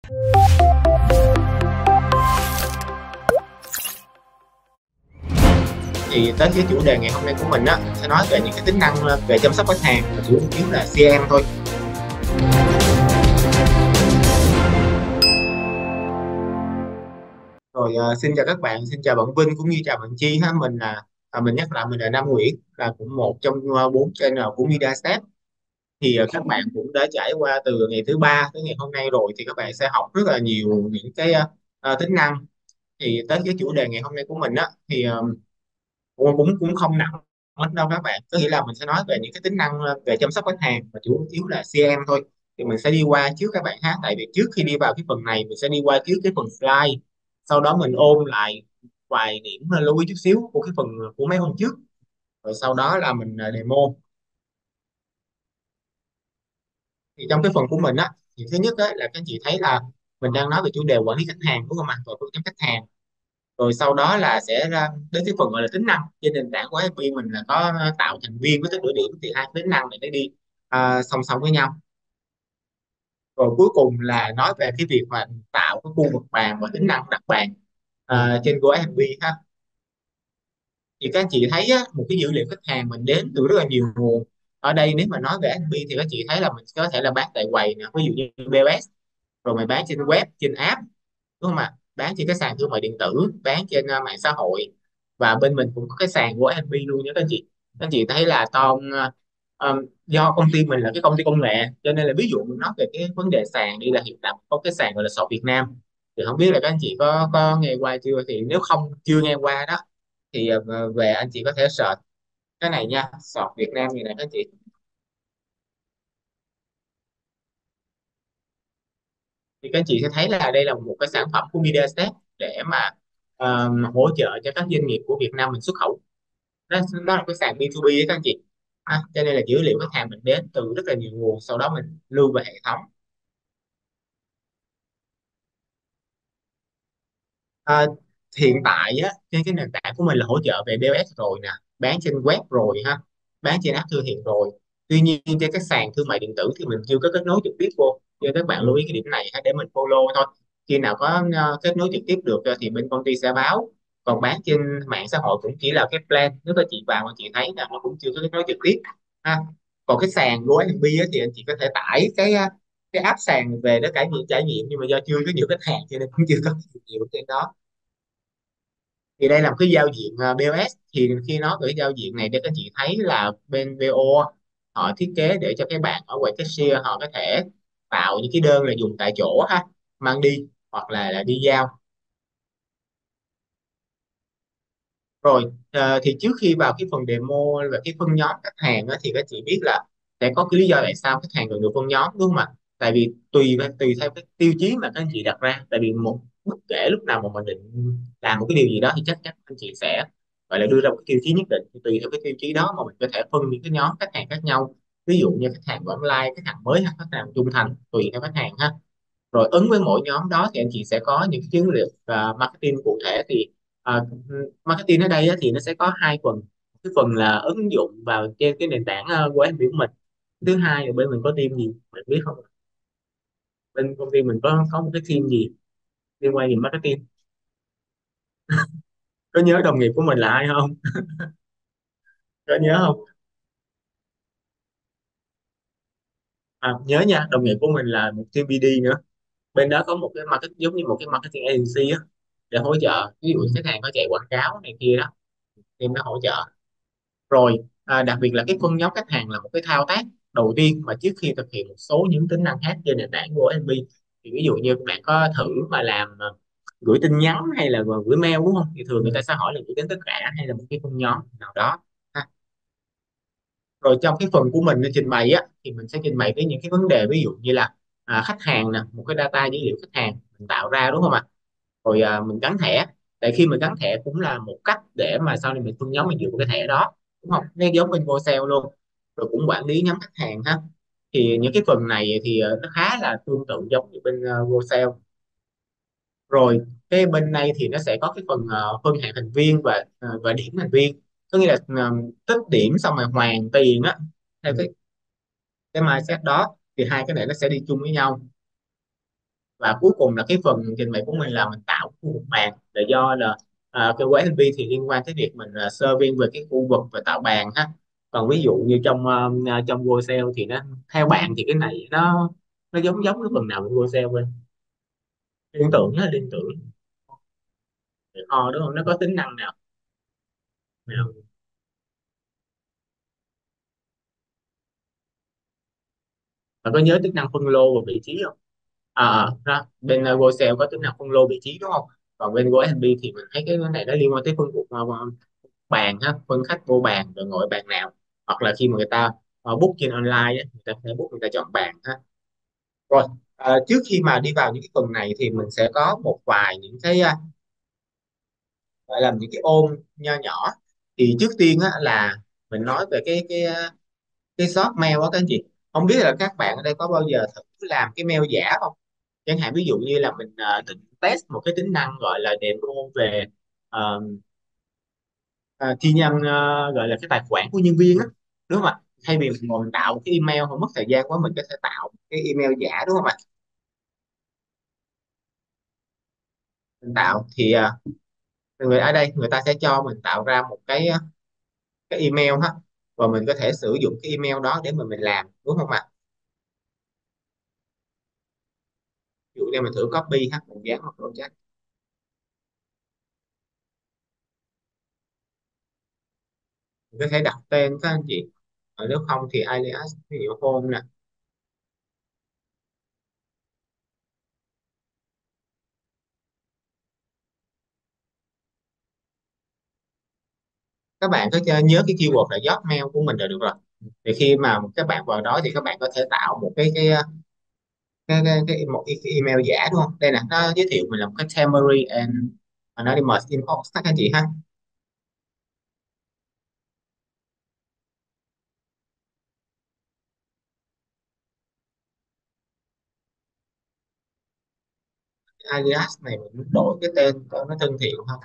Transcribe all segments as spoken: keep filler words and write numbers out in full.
Thì tới cái chủ đề ngày hôm nay của mình á sẽ nói về những cái tính năng ờ, về chăm sóc khách hàng và chủ yếu là xê em thôi. Rồi ờ, xin chào các bạn, xin chào bạn Vinh cũng như chào bạn Chi ha. Mình là à, mình nhắc lại mình là Nam Nguyễn, là cũng một trong ờ, bốn channel của MediaStep. Thì ờ, các bạn cũng đã trải qua từ ngày thứ ba tới ngày hôm nay rồi, thì các bạn sẽ học rất là nhiều những cái ờ, ờ, tính năng. Thì tới cái chủ đề ngày hôm nay của mình á thì ờ, cũng cũng cũng không nặng hết đâu các bạn, có nghĩa là mình sẽ nói về những cái tính năng ờ, về chăm sóc khách hàng và chủ yếu là xê em thôi. Thì mình sẽ đi qua trước các bạn ha, tại vì trước khi đi vào cái phần này mình sẽ đi qua trước cái phần slide, sau đó mình ôn lại vài điểm ờ, lưu ý chút xíu của cái phần của mấy hôm trước, rồi sau đó là mình ờ, demo. Thì trong cái phần của mình á thì thứ nhất á là các anh chị thấy là mình đang nói về chủ đề quản lý khách hàng đúng không ạ, và phương chăm khách hàng. Rồi sau đó là sẽ ra đến cái phần gọi là tính năng trên nền tảng của ép pê mình là có tạo thành viên với tích lũy điểm, thì hai tính năng này nó đi à, song song với nhau. Rồi cuối cùng là nói về cái việc mà tạo cái khu vực bàn và tính năng đặt bàn à, trên của ép pê ha. Thì các anh chị thấy á, một cái dữ liệu khách hàng mình đến từ rất là nhiều nguồn. Ở đây nếu mà nói về ép pê thì các chị thấy là mình có thể là bán tại quầy nè, ví dụ như bê o ét, rồi mình bán trên web, trên app, đúng không ạ, bán trên cái sàn thương mại điện tử, bán trên uh, mạng xã hội. Và bên mình cũng có cái sàn của ép pê luôn nha các anh chị. Các anh chị thấy là Tom uh, um, do công ty mình là cái công ty công nghệ, cho nên là ví dụ mình nói về cái vấn đề sàn đi, là hiện tại có cái sàn gọi là Shop Việt Nam. Thì không biết là các anh chị có có nghe qua chưa, thì nếu không chưa nghe qua đó thì uh, về anh chị có thể search cái này nha, Shop Việt Nam như này các anh chị. Thì các anh chị sẽ thấy là đây là một cái sản phẩm của MediaStep để mà um, hỗ trợ cho các doanh nghiệp của Việt Nam mình xuất khẩu. Đó, đó là cái sàn bê hai bê đấy các anh chị. À, cho nên là dữ liệu khách hàng mình đến từ rất là nhiều nguồn, sau đó mình lưu về hệ thống. À, hiện tại á, trên cái nền tảng của mình là hỗ trợ về bê o ét rồi nè, bán trên web rồi ha, bán trên app thư hiện rồi. Tuy nhiên trên các sàn thương mại điện tử thì mình chưa có kết nối trực tiếp vô, cho các bạn lưu ý cái điểm này ha, để mình follow thôi. Khi nào có ờ, kết nối trực tiếp được ờ, thì bên công ty sẽ báo. Còn bán trên mạng xã hội cũng chỉ là cái plan, nếu các chị vào mà chị thấy là nó cũng chưa có kết nối trực tiếp ha. Còn cái sàn của ép bê á, thì anh chị có thể tải cái ờ, cái app sàn về để trải nghiệm trải nghiệm, nhưng mà do chưa có nhiều khách hàng cho nên cũng chưa có nhiều trên đó. Thì đây là một cái giao diện à, bê o ét. Thì khi nói về cái giao diện này để các chị thấy là bên vê o họ thiết kế để cho các bạn ở quầy cashier họ có thể tạo những cái đơn là dùng tại chỗ ha, mang đi hoặc là là đi giao. Rồi ờ, thì trước khi vào cái phần demo và cái phân nhóm khách hàng á, thì các chị biết là sẽ có cái lý do tại sao khách hàng cần được phân nhóm đúng không ạ? Tại vì tùy tùy theo cái tiêu chí mà các anh chị đặt ra. Tại vì một bất kể lúc nào mà mình định làm một cái điều gì đó thì chắc chắn anh chị sẽ gọi là đưa ra một cái tiêu chí nhất định, thì tùy theo cái tiêu chí đó mà mình có thể phân những cái nhóm khách hàng khác nhau. Ví dụ như khách hàng vãng lai, khách hàng mới, khách hàng trung thành, tùy theo khách hàng ha. Rồi ứng với mỗi nhóm đó thì anh chị sẽ có những cái chiến lược và marketing cụ thể. Thì à, marketing ở đây á, thì nó sẽ có hai phần. Cái phần là ứng dụng vào trên cái nền tảng uh, của ép pê của mình. Thứ hai là bên mình có team gì bạn biết không, bên công ty mình có có một cái team gì liên quan gì marketing. Có nhớ đồng nghiệp của mình là ai không? Có nhớ không? À, nhớ nha, đồng nghiệp của mình là một team bê đê nữa. Bên đó có một cái market giống như một cái marketing agency á, để hỗ trợ ví dụ khách hàng có chạy quảng cáo này kia đó, team nó hỗ trợ. Rồi à, đặc biệt là cái phân nhóm khách hàng là một cái thao tác đầu tiên mà trước khi thực hiện một số những tính năng khác trên nền tảng của ép pê. Thì ví dụ như bạn có thử mà làm à, gửi tin nhắn hay là gửi mail đúng không, thì thường người ta sẽ hỏi là gửi đến tất cả hay là một cái phân nhóm nào đó ha. Rồi trong cái phần của mình để trình bày á thì mình sẽ trình bày với những cái vấn đề ví dụ như là à, khách hàng nè, một cái data dữ liệu khách hàng mình tạo ra đúng không ạ. Rồi à, mình gắn thẻ, tại khi mình gắn thẻ cũng là một cách để mà sau này mình phân nhóm mình dựa vào cái thẻ đó, đúng không, nó giống bên Vocell luôn. Rồi cũng quản lý nhóm khách hàng ha. Thì những cái phần này thì ờ, nó khá là tương tự giống như bên uh, Vocell. Rồi cái bên này thì nó sẽ có cái phần ờ, phân hạng thành viên và ờ, và điểm thành viên, có nghĩa là ờ, tích điểm xong rồi hoàn tiền á, theo cái cái mindset đó. Thì hai cái này nó sẽ đi chung với nhau. Và cuối cùng là cái phần trình bày của mình là mình tạo khu vực bàn, là do là à, cái quán ép bê thì liên quan tới việc mình uh, serving về cái khu vực và tạo bàn ha. Còn ví dụ như trong um, uh, trong Go thì nó theo bạn thì cái này nó nó giống giống cái phần nào của Go bên liên tưởng á, liên tưởng ho đúng không, nó có tính năng nào nào Bạn có nhớ tính năng phân lô và vị trí không? À, à, đó. Bên uh, Go có tính năng phân lô vị trí đúng không? Còn bên GoFB thì mình thấy cái vấn đề đó liên quan tới phân cuộc uh, bàn ha, phân khách vô bàn rồi ngồi bàn nào, hoặc là khi mà người ta uh, book trên online á, người ta phải book, người ta chọn bàn ha. Rồi, uh, trước khi mà đi vào những cái phần này thì mình sẽ có một vài những cái uh, gọi là những cái ôm nho nhỏ. Thì trước tiên á là mình nói về cái cái uh, cái shop mail á các anh chị. Không biết là các bạn ở đây có bao giờ thử làm cái mail giả không? Chẳng hạn ví dụ như là mình uh, định test một cái tính năng gọi là demo về uh, uh, chi nhánh, uh, gọi là cái tài khoản của nhân viên á, đúng không ạ? Thay vì mình ngồi mình tạo cái email không mất thời gian quá, mình có thể tạo cái email giả đúng không ạ? Mình tạo thì uh, người ở đây người ta sẽ cho mình tạo ra một cái uh, cái email ha, và mình có thể sử dụng cái email đó để mà mình làm đúng không ạ? Ví dụ như mình thử copy ha, mình dán một project, mình có thể đặt tên các anh chị. Ờ, nếu không thì alias ví dụ home nè. Các bạn có chơi- nhớ cái keyword là job mail của mình là được rồi. Thì khi mà các bạn vào đó thì các bạn có thể tạo một cái cái cái, cái, cái một cái, cái email giả đúng không? Đây nè, nó giới thiệu mình là một cái temporary and anonymous inbox các anh chị ha. Alias này mình đổi cái tên cho nó thân thiện hơn.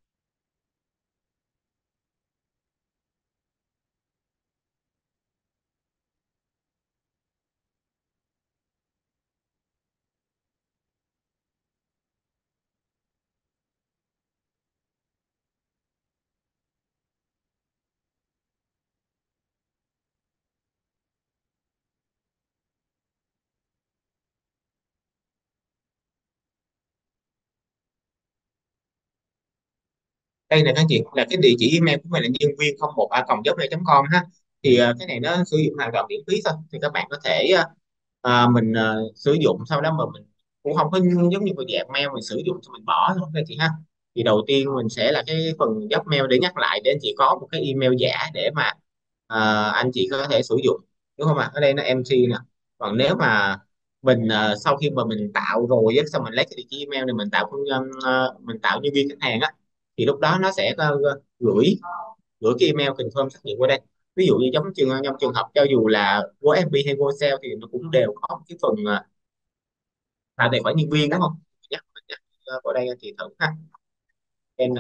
Đây là các anh chị, là cái địa chỉ email của mình là nhân viên không một a còng gmail chấm com ha. Thì ờ, cái này nó sử dụng hoàn toàn miễn phí thôi, thì các bạn có thể ờ, ờ, mình ờ, sử dụng, sau đó mà mình cũng không có giống như một dạng mail mình sử dụng cho mình bỏ thôi các chị ha. Thì đầu tiên mình sẽ là cái phần job mail để nhắc lại để anh chị có một cái email giả để mà ờ, anh chị có thể sử dụng đúng không ạ? Ở đây nó em xê nè. Còn nếu mà mình ờ, sau khi mà mình tạo rồi á, xong mình lấy cái địa chỉ email này mình tạo con ờ, mình tạo nhân viên khách hàng á, thì lúc đó nó sẽ ờ, gửi gửi cái email confirm xác nhận qua đây. Ví dụ như giống trường trong trường hợp cho dù là của ép pê hay Viettel thì nó cũng đều có cái phần ờ, tạo tài khoản nhân viên đúng không? Nhắc mình nhắc ờ, vào đây anh chị thử ha. N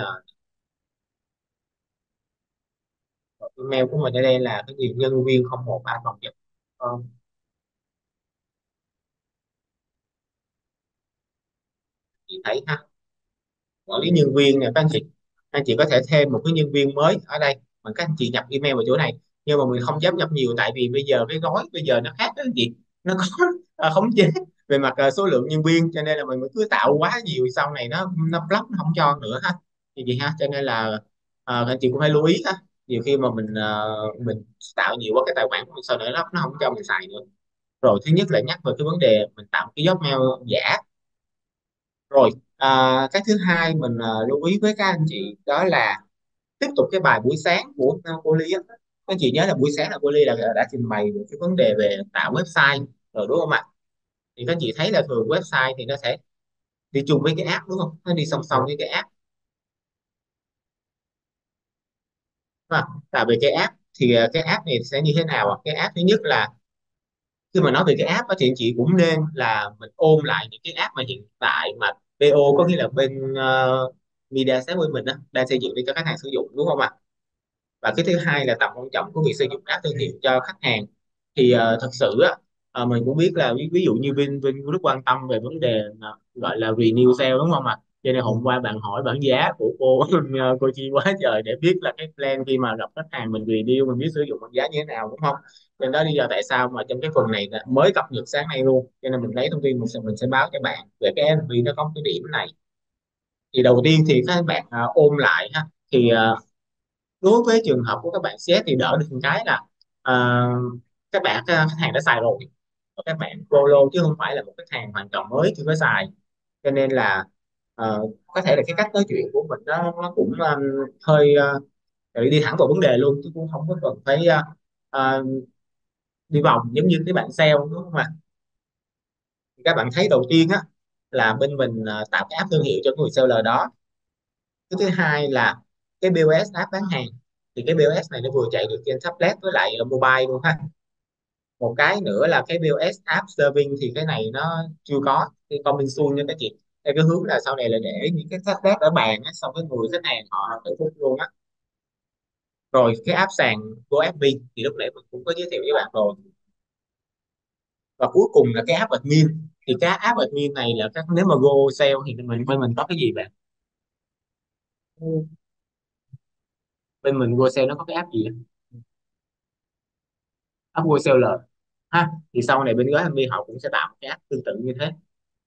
email của mình ở đây là cái gì, nhân viên không một a còng com, chị thấy ha. Quản lý nhân viên nè các anh chị, anh chị có thể thêm một cái nhân viên mới ở đây mà các anh chị nhập email vào chỗ này. Nhưng mà mình không dám nhập nhiều tại vì bây giờ cái gói bây giờ nó khác đó anh chị, nó có à, khống chế về mặt à, số lượng nhân viên, cho nên là mình cứ tạo quá nhiều sau này nó nó block, nó không cho nữa ha. Thì gì ha, cho nên là à, anh chị cũng phải lưu ý ha. Nhiều khi mà mình à, mình tạo nhiều quá cái tài khoản của mình sau này nó nó không cho mình xài nữa. Rồi thứ nhất là nhắc về cái vấn đề mình tạo cái job mail giả. Rồi à, cái thứ hai mình à, lưu ý với các anh chị đó là tiếp tục cái bài buổi sáng của à, cô Ly á. Các anh chị nhớ là buổi sáng là cô Ly là đã trình bày về cái vấn đề về tạo website rồi đúng không ạ? Thì các anh chị thấy là thường website thì nó sẽ đi chung với cái app đúng không? Nó đi song song với cái app. Đúng không? Tại vì cái app thì à, cái app này sẽ như thế nào ạ? Cái app thứ nhất là khi mà nói về cái app đó thì anh chị cũng nên là mình ôn lại những cái app mà hiện tại mà bê ô có nghĩa là bên uh, media set của mình á, đang xây dựng để cho khách hàng sử dụng đúng không ạ? Và cái thứ hai là tầm quan trọng của việc xây dựng app thương hiệu cho khách hàng. Thì uh, thật sự á, Ờ, mình cũng biết là ví, ví dụ như Vin Vin cũng rất quan tâm về vấn đề à, gọi là renew sale đúng không ạ? Cho nên hôm qua bạn hỏi bảng giá của cô cô Chi quá trời để biết là cái plan khi mà gặp khách hàng mình renew mình biết sử dụng bảng giá như thế nào đúng không? Cho nên đó lý do tại sao mà trong cái phần này là mới cập nhật sáng nay luôn. Cho nên mình lấy thông tin mình sẽ mình sẽ báo cho bạn về cái em vê nó có cái điểm này. Thì đầu tiên thì các bạn à, ôm lại ha. Thì à, đối với trường hợp của các bạn xê ét thì đỡ được một cái là à, các bạn à, khách hàng đã xài rồi và các bạn follow chứ không phải là một khách hàng hoàn toàn mới chưa có xài, cho nên là ờ, có thể là cái cách nói chuyện của mình nó, nó cũng um, hơi uh, đi thẳng vào vấn đề luôn chứ cũng không có cần phải uh, uh, đi vòng giống như cái bạn sale đúng không ạ? Thì các bạn thấy đầu tiên á là bên mình uh, tạo cái app thương hiệu cho người seller đó. Cái thứ hai là cái pê ô ét app bán hàng, thì cái pê ô ét này nó vừa chạy được trên tablet với lại uh, mobile luôn ha. Một cái nữa là cái pê ô ét app serving thì cái này nó chưa có cái coming soon nha các chị. Theo cái hướng là sau này là để những cái tablet ở bàn á, xong cái người khách hàng họ tự phục luôn á. Rồi cái app sàn GoFB thì lúc nãy mình cũng có giới thiệu với bạn rồi. Và cuối cùng là cái app admin, thì cái app admin này là các nếu mà Go sale thì mình bên mình có cái gì bạn? Ừ. Bên mình Go sale nó có cái app gì? App Go seller ha. Thì sau này bên GoFB họ cũng sẽ tạo một cái app tương tự như thế.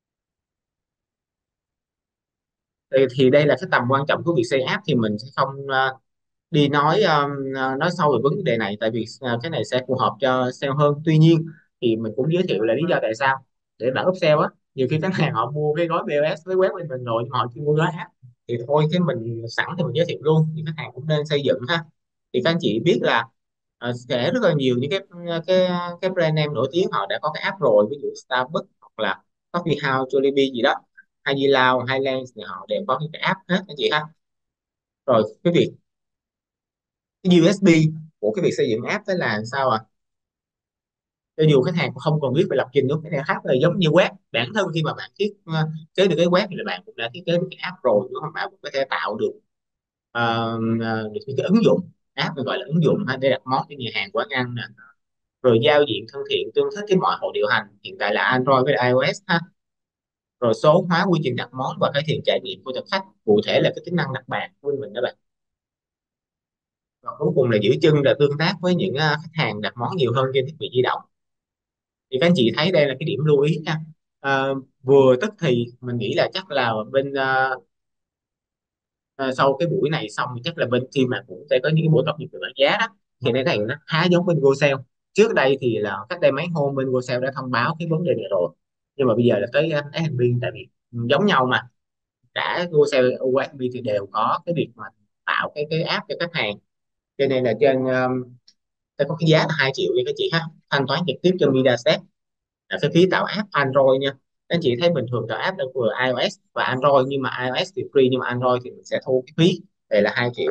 Thì, thì đây là cái tầm quan trọng của việc xây app, thì mình sẽ không ờ, đi nói um, uh, nói sâu về vấn đề này tại vì uh, cái này sẽ phù hợp cho sale hơn. Tuy nhiên thì mình cũng giới thiệu là lý do tại sao để bạn upsell á. Nhiều khi khách hàng họ mua cái gói pê ô ét với web bên mình rồi nhưng mà họ chưa mua gói app, thì thôi cái mình sẵn thì mình giới thiệu luôn thì khách hàng cũng nên xây dựng ha. Thì các anh chị biết là uh, sẽ rất là nhiều những cái cái cái brand name nổi tiếng họ đã có cái app rồi, ví dụ Starbucks hoặc là Coffee House, Jollibee gì đó, hay Di Lao, Highlands thì họ đều có những cái app hết anh chị ha. Rồi cái việc cái u ét bê của cái việc xây dựng app đó là sao à? Cho dù khách hàng không còn biết về lập trình nữa, cái này khác là giống như web. Bản thân khi mà bạn thiết ờ, kế được cái web thì là bạn cũng đã thiết kế được cái app rồi đúng không? Bạn cũng có thể tạo được ờ, ờ, được những cái ứng dụng app mình gọi là ứng dụng ha, để đặt món cho nhà hàng quán ăn nè, rồi giao diện thân thiện tương thích với mọi hộ điều hành, hiện tại là Android với iOS ha, rồi số hóa quy trình đặt món và cải thiện trải nghiệm của thực khách, cụ thể là cái tính năng đặt bàn của mình đó bạn. Và cuối cùng là giữ chân là tương tác với những ờ, khách hàng đặt món nhiều hơn trên thiết bị di động. Thì các anh chị thấy đây là cái điểm lưu ý nha. Ờ, vừa tức thì mình nghĩ là chắc là bên ờ, ờ, sau cái buổi này xong thì chắc là bên team mà cũng sẽ có những cái buổi tập dượt về bán giá đó. Thì cái này nó khá giống bên GoSale. Trước đây thì là cách đây mấy hôm bên GoSale đã thông báo cái vấn đề này rồi, nhưng mà bây giờ là tới uh, ép en bê, tại vì giống nhau mà, cả GoSale u ét bê thì đều có cái việc mà tạo cái cái app cho khách hàng. Cho nên là trên um, sẽ có cái giá là hai triệu nha các chị ha, thanh toán trực tiếp cho Midaset, là cái phí tạo app Android nha. Anh chị thấy bình thường tạo app được vừa iOS và Android, nhưng mà iOS thì free nhưng mà Android thì mình sẽ thu cái phí, đây là hai triệu.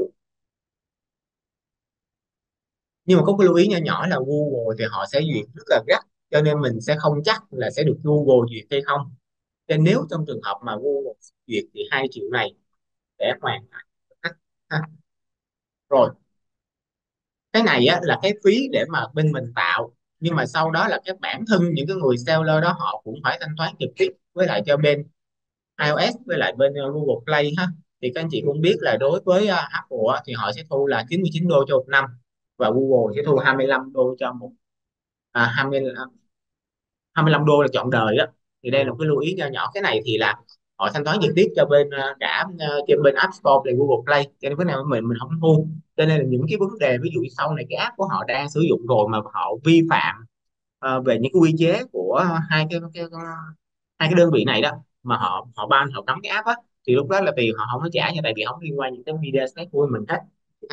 Nhưng mà có cái lưu ý nhỏ nhỏ là Google thì họ sẽ duyệt rất là gắt, cho nên mình sẽ không chắc là sẽ được Google duyệt hay không. Nên nếu trong trường hợp mà Google duyệt thì hai triệu này để hoàn lại. Ha. Rồi cái này á là cái phí để mà bên mình tạo, nhưng mà sau đó là cái bản thân những cái người seller đó họ cũng phải thanh toán trực tiếp với lại cho bên iOS với lại bên ờ, Google Play ha. Thì các anh chị cũng biết là đối với ờ, Apple á, thì họ sẽ thu là chín mươi chín đô cho một năm, và Google sẽ thu hai mươi lăm đô cho một à, hai mươi hai mươi lăm đô là trọn đời á. Thì đây là một cái lưu ý nho nhỏ, cái này thì là họ thanh toán trực tiếp cho bên ờ, cả ờ, trên bên App Store và Google Play, cho nên cái này mình mình không thu. Cho nên là những cái vấn đề ví dụ sau này cái app của họ đang sử dụng rồi mà họ vi phạm ờ, về những cái quy chế của hai cái, cái, cái hai cái đơn vị này đó, mà họ họ ban họ cấm cái app á, thì lúc đó là tiền họ không có trả nha, tại vì không liên quan gì tới media stack của mình hết.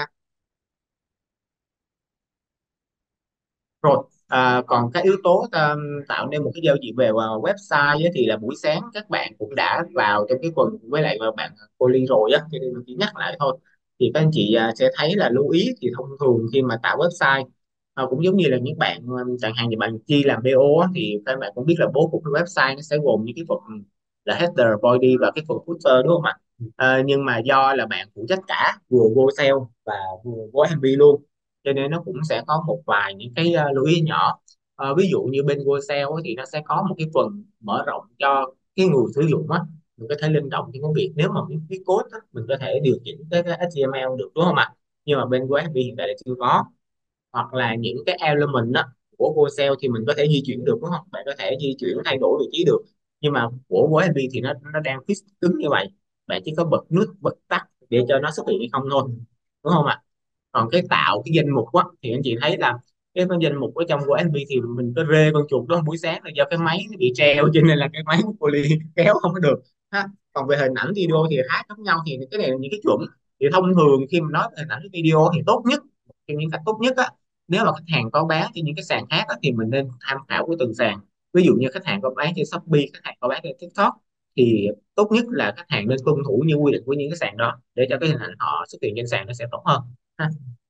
Rồi, à, còn cái yếu tố ta, tạo nên một cái giao diện về vào website ấy, thì là buổi sáng các bạn cũng đã vào trong cái phần với lại bạn cô Ly rồi á, cho nên mình chỉ nhắc lại thôi. Thì các anh chị à, sẽ thấy là lưu ý thì thông thường khi mà tạo website à, cũng giống như là những bạn à, chẳng hạn như bạn Chi làm bê ô á, thì các bạn cũng biết là bố cục cái website nó sẽ gồm những cái phần là header, body và cái phần footer đúng không ạ? À, nhưng mà do là bạn phụ trách cả vừa Go sale và vừa Go em bê luôn, cho nên nó cũng sẽ có một vài những cái uh, lưu ý nhỏ. Ờ, ví dụ như bên Go ấy thì nó sẽ có một cái phần mở rộng cho cái người sử dụng á, mình có thể linh động trong công việc, nếu mà biết viết code á, mình có thể điều chỉnh cái, cái ếch ti em eo được đúng không ạ? Nhưng mà bên của ép pê hiện tại là chưa có. Hoặc là những cái element á, của Go thì mình có thể di chuyển được đúng không, bạn có thể di chuyển thay đổi vị trí được. Nhưng mà của của ép pê thì nó nó đang fix cứng như vậy, bạn chỉ có bật nút bật tắt để cho nó xuất hiện hay không thôi, đúng không ạ? Còn cái tạo cái danh mục á thì anh chị thấy là cái con danh mục ở trong của ép pê thì mình có rê con chuột đó buổi sáng là do cái máy nó bị treo cho nên là cái máy của poly kéo không có được ha. Còn về hình ảnh video thì khá giống nhau, thì cái này là những cái chuẩn. Thì thông thường khi mà nói về hình ảnh video thì tốt nhất, thì những cách tốt nhất á, nếu mà khách hàng có bán trên những cái sàn khác á, thì mình nên tham khảo của từng sàn. Ví dụ như khách hàng có bán trên Shopee, khách hàng có bán trên TikTok, thì tốt nhất là khách hàng nên tuân thủ như quy định của những cái sàn đó để cho cái hình ảnh họ xuất hiện trên sàn nó sẽ tốt hơn ha.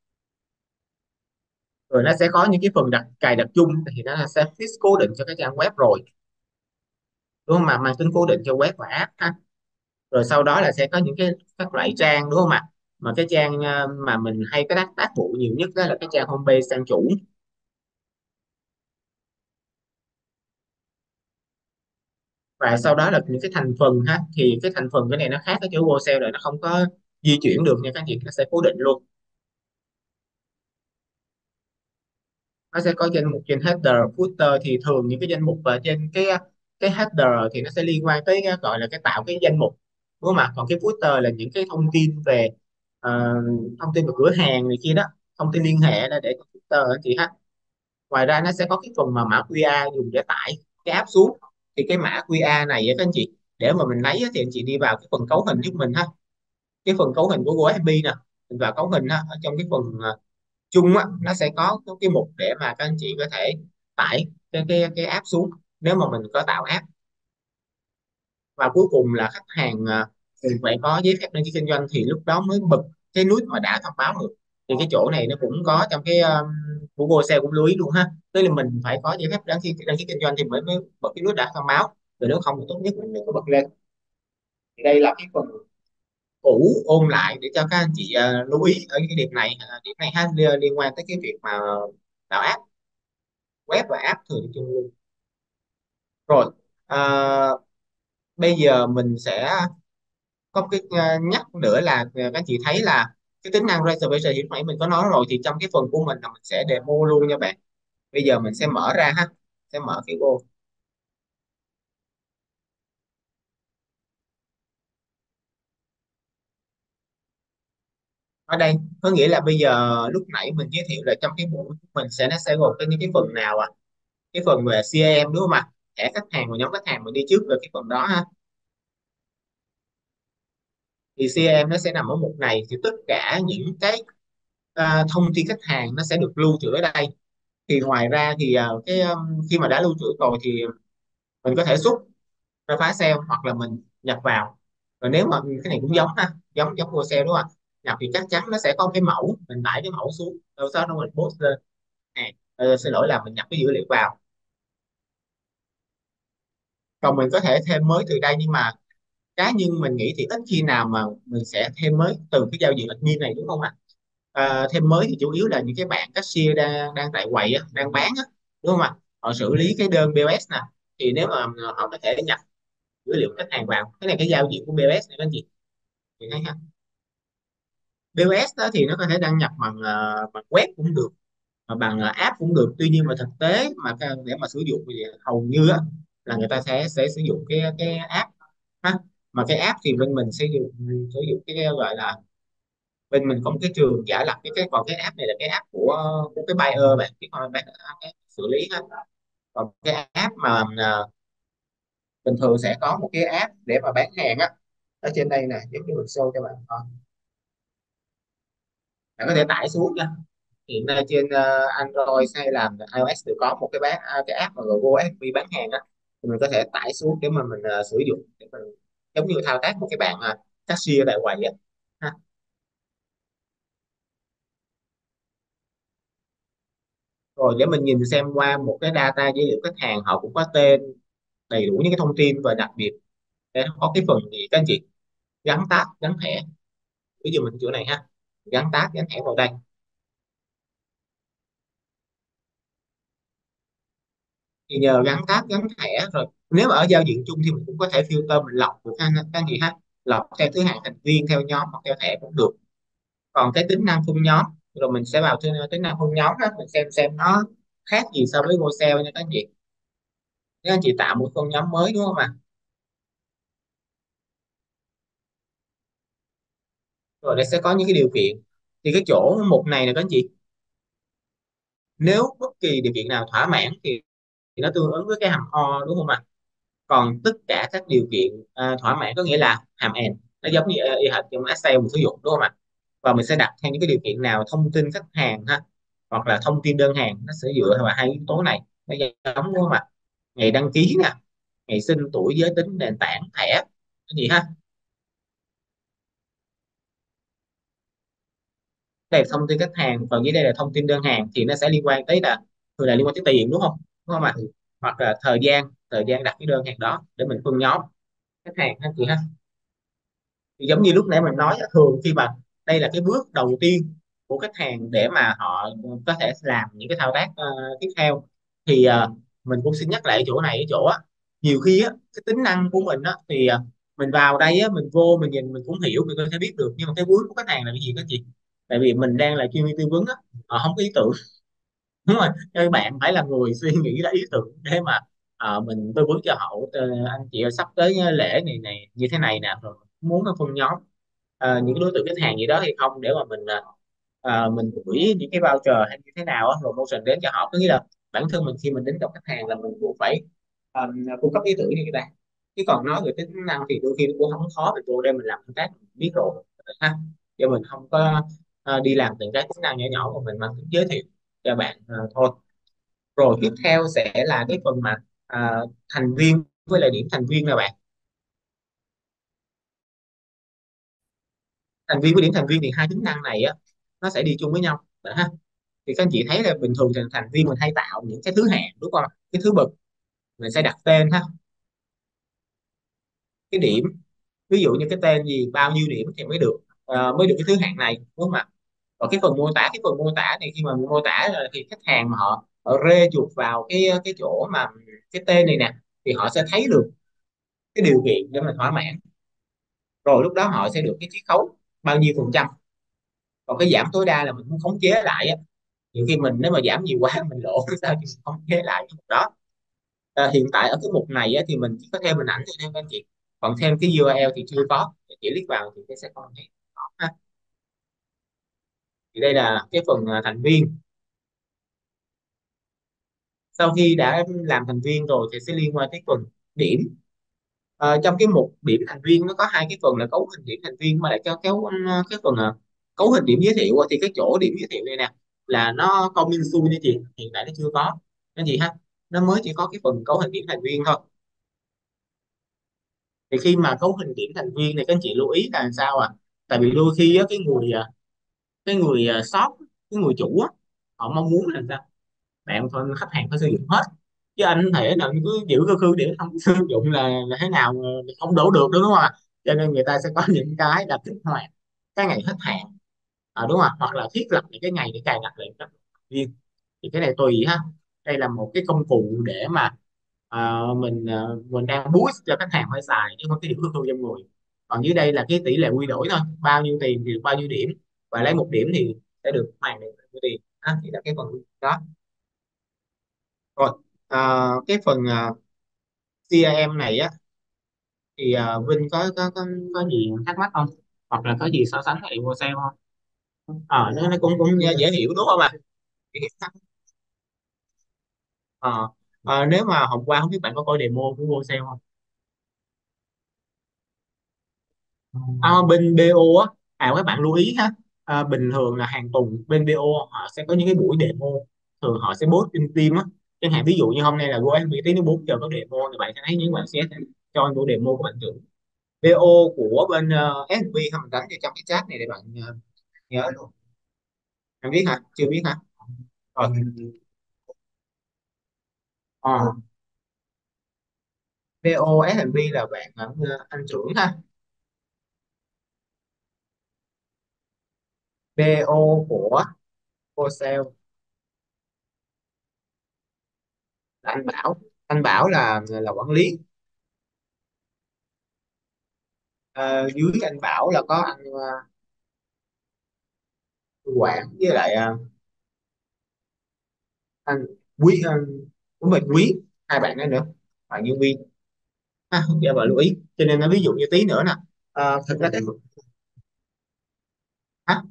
Rồi nó sẽ có những cái phần đặt cài đặt chung, thì nó sẽ fix cố định cho cái trang web rồi, đúng không, mà mang tính cố định cho web và app ha. Rồi sau đó là sẽ có những cái các loại trang đúng không ạ? Mà cái trang ờ, mà mình hay cái tác tác vụ nhiều nhất đó là cái trang homepage, trang chủ. Và sau đó là những cái thành phần ha, thì cái thành phần cái này nó khác cái chỗ Wholesale rồi, nó không có di chuyển được nha các anh chị, nó sẽ cố định luôn. Nó sẽ có danh mục trên header, footer, thì thường những cái danh mục ở trên cái cái header thì nó sẽ liên quan tới cái gọi là cái tạo cái danh mục, đúng không ạ? Còn cái footer là những cái thông tin về ờ, thông tin về cửa hàng này kia đó, thông tin liên hệ đó để cho footer anh chị ha. Ngoài ra nó sẽ có cái phần mà mã quy rờ dùng để tải cái app xuống. Thì cái mã quy rờ này á các anh chị, để mà mình lấy á, thì anh chị đi vào cái phần cấu hình giúp mình ha. Cái phần cấu hình của GoFB nè, mình vào cấu hình ha, ở trong cái phần ờ, chung á, nó sẽ có có cái mục để mà các anh chị có thể tải cái cái cái app xuống nếu mà mình có tạo app. Và cuối cùng là khách hàng à, thì phải có giấy phép đăng ký kinh doanh thì lúc đó mới bật cái nút mà đã thông báo được. Thì cái chỗ này nó cũng có trong cái um, của Google cũng lưu ý luôn ha, tức là mình phải có giấy phép đăng ký đăng ký kinh doanh thì mới mới bật cái nút đã thông báo, rồi nếu không thì tốt nhất mình đừng có bật lên. Thì đây là cái phần cũ ôn lại để cho các anh chị à, lưu ý ở cái điểm này. À, điểm này ha, liên liên quan tới cái việc mà tạo app web và app thường chung luôn. Rồi à, bây giờ mình sẽ có cái ờ, nhắc nữa là ờ, các anh chị thấy là cái tính năng reservation thì lúc nãy mình có nói rồi, thì trong cái phần của mình là mình sẽ demo luôn nha bạn. Bây giờ mình sẽ mở ra ha, sẽ mở cái Go. Ở đây có nghĩa là bây giờ lúc nãy mình giới thiệu là trong cái bộ của mình sẽ nó sẽ gồm cái những cái phần nào à? Cái phần về xê a em đúng không ạ? Thẻ khách hàng và nhóm khách hàng mình đi trước về cái phần đó ha. Thì xê a em nó sẽ nằm ở mục này, thì tất cả những cái à, thông tin khách hàng nó sẽ được lưu trữ ở đây. Thì ngoài ra thì à, cái um, khi mà đã lưu trữ rồi thì mình có thể xuất ra phá sale hoặc là mình nhập vào. Rồi nếu mà cái này cũng giống ha, giống giống của sale đúng không ạ? Nhập thì chắc chắn nó sẽ có cái mẫu, mình tải cái mẫu xuống rồi sau đó mình post lên. À, ờ, xin lỗi là mình nhập cái dữ liệu vào. Còn mình có thể thêm mới từ đây, nhưng mà cá nhân mình nghĩ thì ít khi nào mà mình sẽ thêm mới từ cái giao diện admin này đúng không ạ? À, thêm mới thì chủ yếu là những cái bạn cashier đang đang tại quầy á, đang bán á, đúng không ạ? Họ xử lý cái đơn pê ô ét nè, thì nếu mà họ có thể nhập dữ liệu khách hàng vào, cái này cái giao diện của pê ô ét này có gì thì thấy ha. pê ô ét đó thì nó có thể đăng nhập bằng ờ, bằng web cũng được, mà bằng ờ, app cũng được. Tuy nhiên mà thực tế mà cái- để mà sử dụng thì hầu như á, là người ta sẽ sẽ sử dụng cái cái app ha. Mà cái app thì bên mình sẽ dùng sử dụng cái gọi là, bên mình có một cái trường giả lập cái cái còn cái app này là cái app của của cái buyer bạn, cái con bạn cái xử lý ha. Còn cái app mà ờ, bình thường sẽ có một cái app để mà bán hàng á, ở trên đây nè, giống như mình show cho bạn coi. Bạn có thể tải xuống nha. Hiện nay trên ờ, Android hay là iOS đều có một cái bán à, cái app mà gọi Go ép pê bán hàng á, thì mình có thể tải xuống để mà mình ờ, sử dụng để mình giống như thao tác một cái bạn uh, cashier tại quầy á ha. Rồi để mình nhìn xem qua một cái data dữ liệu khách hàng, họ cũng có tên đầy đủ những cái thông tin, và đặc biệt để có cái phần gì các anh chị, gắn tag gắn thẻ. Ví dụ mình chỗ này ha, gắn tag gắn thẻ vào đây. thì nhờ gắn tab gắn thẻ rồi, nếu mà ở giao diện chung thì mình cũng có thể filter, mình lọc được ha các anh chị ha, lọc theo thứ hạng thành viên, theo nhóm hoặc theo thẻ cũng được. Còn cái tính năng phun nhóm, rồi mình sẽ vào tính, tính năng phun nhóm đó, mình xem xem nó khác gì so với Go Sale nha các anh chị. Nếu anh chị tạo một phun nhóm mới đúng không ạ? Rồi đây sẽ có những cái điều kiện. Thì cái chỗ mục này là các anh chị, nếu bất kỳ điều kiện nào thỏa mãn thì, thì nó tương ứng với cái hàm o đúng không ạ? Còn tất cả các điều kiện à, thỏa mãn có nghĩa là hàm and, nó giống như y hệt trong Excel mình sử dụng đúng không ạ? Và mình sẽ đặt theo những cái điều kiện nào, thông tin khách hàng ha, hoặc là thông tin đơn hàng, nó sẽ dựa vào hai yếu tố này, nó giống đúng không ạ? Ngày đăng ký nè, ngày sinh, tuổi, giới tính, nền tảng, thẻ, cái gì ha. Đây là thông tin khách hàng, còn dưới đây là thông tin đơn hàng, thì nó sẽ liên quan tới là, thường là liên quan tới tiền đúng không, đúng không ạ? Hoặc là thời gian, thời gian đặt cái đơn hàng đó để mình phân nhóm khách hàng ha chị ha. Thì giống như lúc nãy mình nói á, thường khi mà đây là cái bước đầu tiên của khách hàng để mà họ có thể làm những cái thao tác ờ, tiếp theo, thì ờ, mình cũng xin nhắc lại ở chỗ này, ở chỗ á, nhiều khi á cái tính năng của mình á thì ờ, mình vào đây á, mình vô mình nhìn mình cũng hiểu, mình có thể biết được, nhưng mà cái bước của khách hàng là cái gì đó chị, tại vì mình đang là chuyên viên tư vấn á, họ không có ý tưởng. Đúng rồi, các bạn phải là người suy nghĩ ra ý tưởng để mà ờ, mình tư vấn cho họ. Ờ, anh chị ơi, sắp tới lễ này này như thế này nè, rồi muốn nó phân nhóm ờ, những cái đối tượng khách hàng gì đó hay không, để mà mình ờ, ờ, mình gửi những cái voucher hay như thế nào á, promotion đến cho họ. Có nghĩa là bản thân mình khi mình đến gặp khách hàng là mình cũng phải ờ, cung cấp ý tưởng cho người ta. Chứ còn nói về tính năng thì đôi khi nó cũng không khó, mình vô đây mình làm công tác mình biết rồi ha, cho mình không có ờ, đi làm từng cái tính năng nhỏ nhỏ của mình, mà cứ giới thiệu cho bạn ờ, thôi. Rồi tiếp theo sẽ là cái phần mà à, thành viên với lại điểm thành viên nè bạn. Thành viên với điểm thành viên thì hai tính năng này á, nó sẽ đi chung với nhau bạn ha. Thì các anh chị thấy là bình thường thì thành viên mình hay tạo những cái thứ hạng đúng không, cái thứ bậc, mình sẽ đặt tên ha, cái điểm, ví dụ như cái tên gì bao nhiêu điểm thì mới được ờ, mới được cái thứ hạng này đúng không ạ? Còn cái phần mô tả, cái phần mô tả này khi mà mình mô tả là thì khách hàng mà họ họ rê chuột vào cái cái chỗ mà cái tên này nè, thì họ sẽ thấy được cái điều kiện để mà thỏa mãn, rồi lúc đó họ sẽ được cái chiết khấu bao nhiêu phần trăm. Còn cái giảm tối đa là mình muốn khống chế lại á, nhiều khi mình nếu mà giảm nhiều quá mình lỗ sao, thì mình khống chế lại cái mục đó. À, hiện tại ở cái mục này á, thì mình chỉ có thêm hình ảnh thôi nha các anh chị, còn thêm cái u rờ lờ thì chưa có, chỉ click vào thì cái sẽ có này đó ha. Thì đây là cái phần à, thành viên. Sau khi đã làm thành viên rồi thì sẽ liên quan tới phần điểm. Ờ, trong cái mục điểm thành viên nó có hai cái phần là cấu hình điểm thành viên, mà lại cho kéo cái phần ờ, cấu hình điểm giới thiệu á, thì cái chỗ điểm giới thiệu này nè là nó không minh xui nha chị, hiện tại nó chưa có cái gì ha, nó mới chỉ có cái phần cấu hình điểm thành viên thôi. Thì khi mà cấu hình điểm thành viên thì các anh chị lưu ý là sao à, tại vì đôi khi á, cái người à, cái người à, shop, cái người chủ á, họ mong muốn là sao, bạn thôi khách hàng phải sử dụng hết, chứ anh thể là cứ giữ cơ khư để không sử dụng là, là thế nào mà không đổ được đúng không ạ? Cho nên người ta sẽ có những cái là kích hoạt cái ngày hết hạn, à, đúng không ạ, hoặc là thiết lập những cái ngày để cài đặt lại các thành viên. Thì cái này tùy ha, đây là một cái công cụ để mà à, mình à, mình đang boost cho khách hàng phải xài, chứ không cái điểm cơ khư trong người. Còn dưới đây là cái tỷ lệ quy đổi thôi, bao nhiêu tiền thì được bao nhiêu điểm, và lấy một điểm thì sẽ được hoàn được bao nhiêu tiền, à, thì là cái phần đó. Rồi à, cái phần à, xê rờ em này á, thì à, Vinh có, có có có gì thắc mắc không, hoặc là có gì so sánh với Excel không? Ờ nó, nó cũng cũng dễ hiểu đúng không ạ? Dễ hiểu chắc. Ờ ờ, nếu mà hôm qua không biết bạn có coi demo của Excel không? À, bên bê ô á, à các bạn lưu ý ha, à, bình thường là hàng tuần bên bê ô họ sẽ có những cái buổi demo, thường họ sẽ post trên team á, chẳng hạn ví dụ như hôm nay là Go ép pê tí nó bốn giờ có demo thì bạn sẽ thấy những bạn sẽ cho buổi demo của bạn trưởng bê ô của bên uh, ét bê, không mình đánh cho trong cái chat này để bạn ờ, nhớ luôn. Em biết hả, chưa biết hả? Rồi ờ, bê ô ét bê là bạn ờ, anh trưởng ha. bê ô của Wholesale là anh Bảo. Anh Bảo là là quản lý. Ờ, dưới anh Bảo là có anh ờ, Quảng với lại ờ, anh Quý, uh, của mình Quý, hai bạn đó nữa, bạn nhân viên. À, dạ vợ lưu ý, cho nên nó ví dụ như tí nữa nè. Ờ, thực ra cái hả?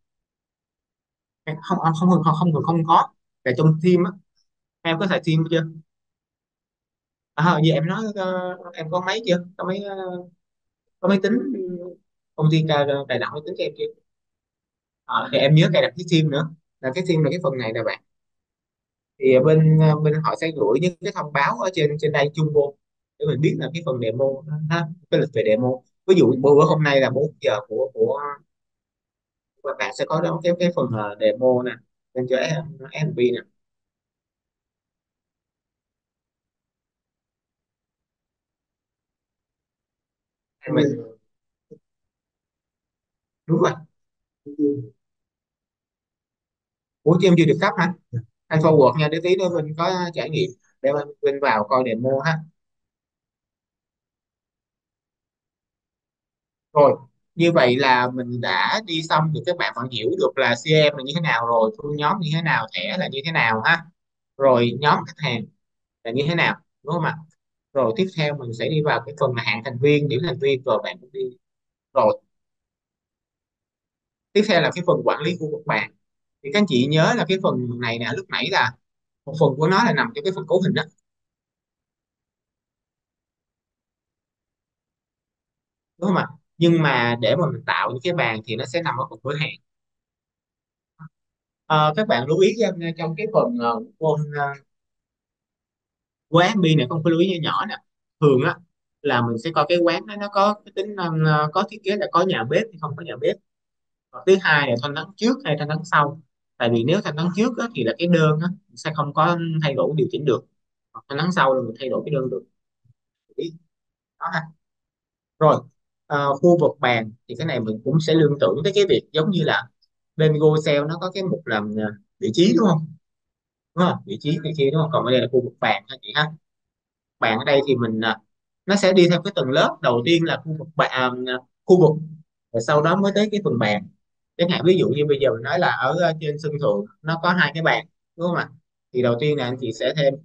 Không không không không không không, không có. Tại trong team á, em có xài team chưa? À, giờ em nói ờ, em có máy chưa, có máy ờ, có máy tính, công ty cài cài đặt máy tính cho em chưa? Ờ, thì em nhớ cài đặt cái team nữa, là cái team là cái phần này nè bạn. Thì bên ờ, bên họ sẽ gửi những cái thông báo ở trên trên đây chung vô, để mình biết là cái phần demo ha, cái lịch về demo. Ví dụ bữa bữa hôm nay là bốn giờ của của của bạn sẽ có đó cái cái phần ờ, demo nè, lên cho em em bê nè. Mình đúng rồi. Ủa chứ em chưa được cấp hả? Anh forward nha, để tí nữa mình có trải nghiệm để mình, mình vào coi demo ha. Rồi, như vậy là mình đã đi xong được, các bạn vẫn hiểu được là xê em là như thế nào rồi, phương nhóm như thế nào, thẻ là như thế nào ha. Rồi nhóm khách hàng là như thế nào, đúng không ạ? Rồi tiếp theo mình sẽ đi vào cái phần là hạng thành viên, điểm thành viên, rồi bạn cũng đi. Rồi tiếp theo là cái phần quản lý khu vực bàn. Thì các anh chị nhớ là cái phần này nè, lúc nãy là một phần của nó là nằm trong cái phần cấu hình đó, đúng không ạ? Nhưng mà để mà mình tạo những cái bàn thì nó sẽ nằm ở phần cửa hàng. Ờ, các bạn lưu ý cho em nha, trong cái phần uh, quân uh, quán ép bê này không có lưu ý nhỏ nhỏ nè. Thường á là mình sẽ coi cái quán đó nó có cái tính um, uh, có thiết kế là có nhà bếp hay không có nhà bếp. Và thứ hai là thanh toán trước hay thanh toán sau. Tại vì nếu thanh toán trước á, thì là cái đơn á, mình sẽ không có thay đổi điều chỉnh được. Hoặc thanh toán sau là mình thay đổi cái đơn được. Ý đó ha. Rồi ờ, khu vực bàn thì cái này mình cũng sẽ liên tưởng tới cái việc giống như là bên GoSale nó có cái mục làm uh, vị trí, đúng không? Đúng không, vị trí này kia đúng không, còn ở đây là khu vực bàn ha chị ha. Bàn ở đây thì mình à, nó sẽ đi theo cái tầng lớp, đầu tiên là khu vực bàn à, khu vực, rồi sau đó mới tới cái phần bàn. Chẳng hạn ví dụ như bây giờ mình nói là ở ờ, trên sân thượng nó có hai cái bàn, đúng không ạ? Thì đầu tiên là anh chị sẽ thêm,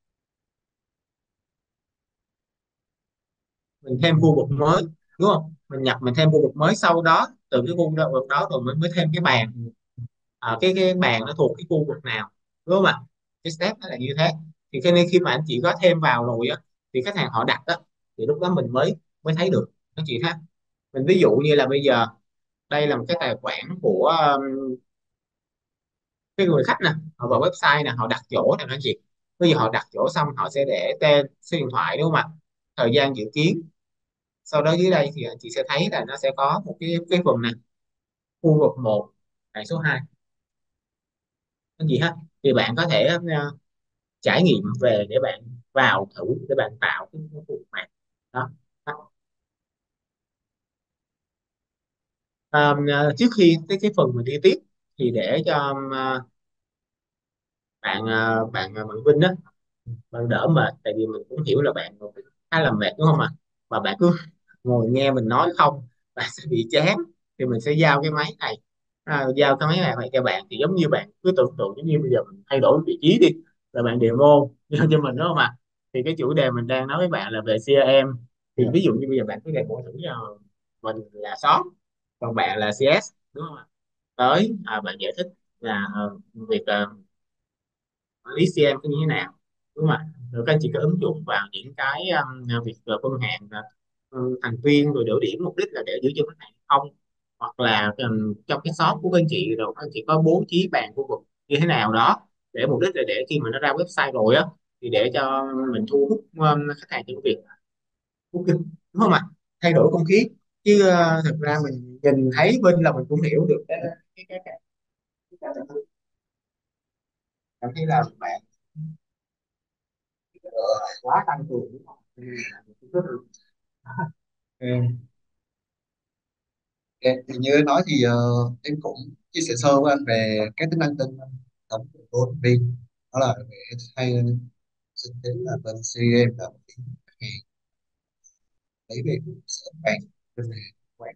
mình thêm khu vực mới, đúng không, mình nhập mình thêm khu vực mới, sau đó từ cái khu vực đó rồi mình mới thêm cái bàn. À, cái cái bàn nó thuộc cái khu vực nào, đúng không ạ? Cái step nó là như thế. Thì cho nên khi mà anh chị có thêm vào rồi á, thì khách hàng họ đặt á, thì lúc đó mình mới mới thấy được anh chị ha. Mình ví dụ như là bây giờ đây là một cái tài khoản của um, cái người khách nè, họ vào website nè, họ đặt chỗ nè anh chị. Bây giờ họ đặt chỗ xong họ sẽ để tên, số điện thoại, đúng không ạ, thời gian dự kiến. Sau đó dưới đây thì anh chị sẽ thấy là nó sẽ có một cái cái phần này, khu vực một, tại số hai anh chị ha. Thì bạn có thể uh, trải nghiệm về để bạn vào thử, để bạn tạo cái cái khu vực này đó. Đó. Um, uh, trước khi tới cái phần mình đi tiếp thì để cho um, uh, bạn uh, bạn uh, bạn Vinh á, bạn đỡ mệt, tại vì mình cũng hiểu là bạn khá là mệt, đúng không ạ? Mà bạn cứ ngồi nghe mình nói không, bạn sẽ bị chán. Thì mình sẽ giao cái máy này, à, giao cái máy này này cho bạn, thì giống như bạn cứ tưởng tượng giống như bây giờ mình thay đổi vị trí đi, là bạn demo giao cho mình, đúng không ạ? Thì cái chủ đề mình đang nói với bạn là về xê em. Thì ví dụ như bây giờ bạn cứ demo thử cho mình là shop, còn bạn là xê ét, đúng không ạ? Tới à, bạn giải thích là ờ, việc ờ, quản lý xê em có như thế nào, đúng không ạ? Rồi các anh chị có ứng dụng vào những cái um, việc uh, phân hạng uh, thành viên, rồi đổi điểm, mục đích là để giữ chân khách hàng không, hoặc là um, trong cái shop của các anh chị, rồi các anh chị có bố trí bàn khu vực như thế nào đó, để mục đích là để khi mà nó ra website rồi á, thì để cho mình thu hút um, khách hàng trong việc booking, đúng không ạ? Thay đổi không khí. Chứ uh, thực ra mình nhìn thấy bên là mình cũng hiểu được cái cái cái, cái, cái, cái cảm thấy là bạn quá tăng cường, đúng không? Ừ, rất là- Ừ. Ok, thì như anh nói thì ờ, em cũng chia sẻ sơ với anh về các tính năng tên tổng của thành viên, đó là về hay Xin tính là bên xê em là một cái khách hàng lấy về trụ sở bạn bên này quản.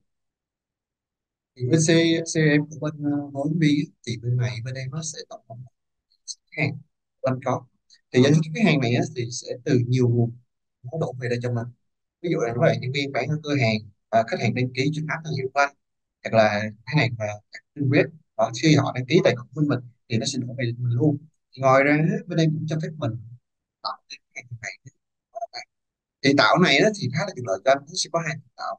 Thì bên C, xê em của bên ờ, Huấn Vi á, thì bên này bên em nó sẽ tổng hợp khách hàng bên có, thì danh sách khách hàng này á, thì sẽ từ nhiều nguồn nó đổ về đây cho mình. Ví dụ là như vậy, nhân viên bán ở cửa hàng, à, khách hàng đăng ký trên app thương hiệu của anh, hoặc là khách hàng mà đặt trên web, họ khi họ đăng ký tài khoản với mình thì nó sẽ đổ về mình luôn. Ngoài ra á, bên em cũng cho phép mình tạo cái khách hàng này. Thì tạo này á, thì khá là tiện lợi cho anh, nó sẽ có hai tạo.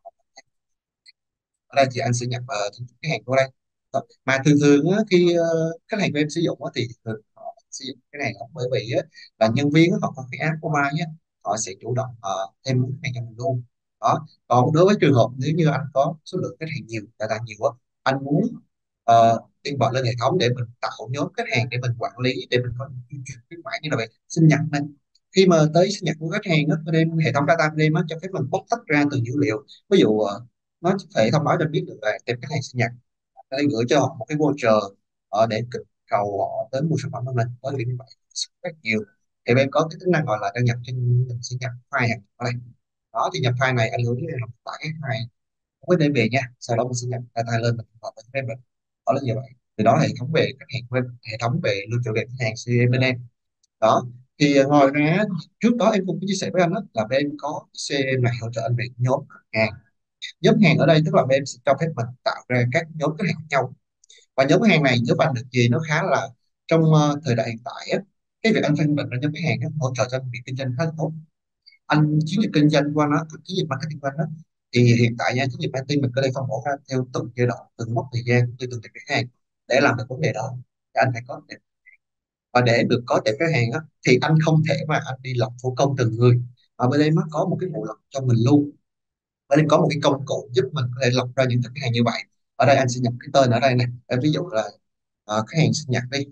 Ở đây thì anh sẽ nhập uh, thông tin khách hàng vô đây. Đó. Mà thường thường á, khi ờ, khách hàng của em sử dụng á, thì thường họ sử dụng cái này là bởi vì á, là nhân viên á, họ có cái app của Mai á, họ sẽ chủ động ờ, thêm khách hàng cho mình luôn. Đó. Còn đối với trường hợp nếu như anh có số lượng khách hàng nhiều, data nhiều á, anh muốn uh, import lên hệ thống để mình tạo nhóm khách hàng để mình quản lý, để mình có những chuyên chuyển khuyến mãi như là vậy sinh nhật này. Khi mà tới sinh nhật của khách hàng á, bên em hệ thống data bên em á, cho phép mình bóc tách ra từ dữ liệu. Ví dụ ờ, nó phải thông báo cho biết được là tem khách hàng sinh nhật, nó sẽ gửi cho họ một cái voucher ở để kích cầu họ đến mua sản phẩm của mình. Với việc như vậy rất nhiều, thì bên có cái tính năng gọi là đăng nhập trên mình sẽ nhập file hàng ở đây. Đó thì nhập file này anh hướng là tải cái file với đem về nha, sau đó mình sẽ nhập data lên mình vào bên em mình. Đó là như vậy. Thì đó là hệ thống về khách hàng bên hệ thống về lưu trữ về khách hàng xê em bên em. Đó thì ờ, ngoài ra trước đó em cũng có chia sẻ với anh đó, là bên em có xê em này hỗ trợ anh về nhóm khách hàng. Nhóm hàng ở đây tức là em sẽ cho phép mình tạo ra các nhóm khách hàng khác nhau, và nhóm khách hàng này giúp anh được gì nó khá là trong ờ, thời đại hiện tại á, cái việc anh phân định ra nhóm khách hàng á, hỗ trợ cho anh việc kinh doanh khá là tốt. Anh chiến dịch kinh doanh của anh á, chiến dịch marketing của anh á, thì hiện tại nha, chiến dịch marketing mình có thể phân bổ ra theo từng giai đoạn, từng mốc thời gian, từ từng tệp khách hàng để làm được vấn đề đó. Thì anh phải có tệp, và để được có tệp khách hàng á, thì anh không thể mà anh đi lọc thủ công từng người, mà bên em nó có một cái bộ lọc cho mình luôn. Ở đây có một cái công cụ giúp mình có thể lọc ra những khách hàng như vậy. Ở đây anh sẽ nhập cái tên ở đây này. Em ví dụ là ờ, khách hàng sinh nhật đi.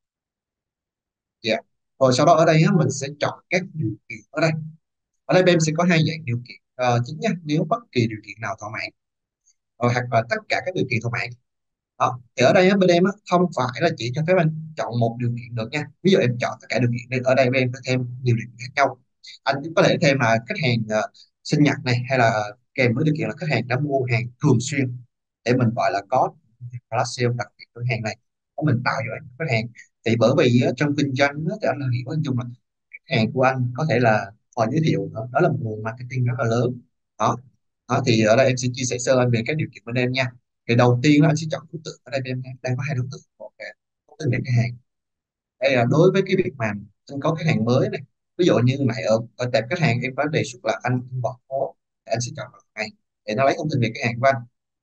Dạ. Rồi sau đó ở đây á, mình sẽ chọn các điều kiện ở đây. Ở đây bên em sẽ có hai dạng điều kiện. Ờ, chính nha, nếu bất kỳ điều kiện nào thỏa mãn, rồi hoặc là tất cả các điều kiện thỏa mãn. Đó. Thì ở đây á, bên em á, không phải là chỉ cho phép anh chọn một điều kiện được nha. Ví dụ em chọn tất cả điều kiện đi, ở đây bên em có thêm nhiều điều kiện khác nhau. Anh cũng có thể thêm là khách hàng ờ, sinh nhật này, hay là kèm với điều kiện là khách hàng đã mua hàng thường xuyên, để mình gọi là có flash sale đặc biệt của hàng này, để mình tạo cho khách hàng. Thì bởi vì á, trong kinh doanh á, thì anh là hiểu anh chung là khách hàng của anh có thể là họ giới thiệu nữa, đó là một nguồn marketing rất là lớn. Đó. Đó thì ở đây em sẽ chia sẻ sơ anh về các điều kiện bên em nha. Thì đầu tiên là anh sẽ chọn đối tượng. Ở đây em đang có hai đối tượng, một là thông tin về khách hàng. Đây là đối với cái việc mà anh có khách hàng mới này, ví dụ như nãy ở ở tệp khách hàng em có đề xuất là anh bỏ phố, thì anh sẽ chọn loại này để nó lấy thông tin về khách hàng của anh.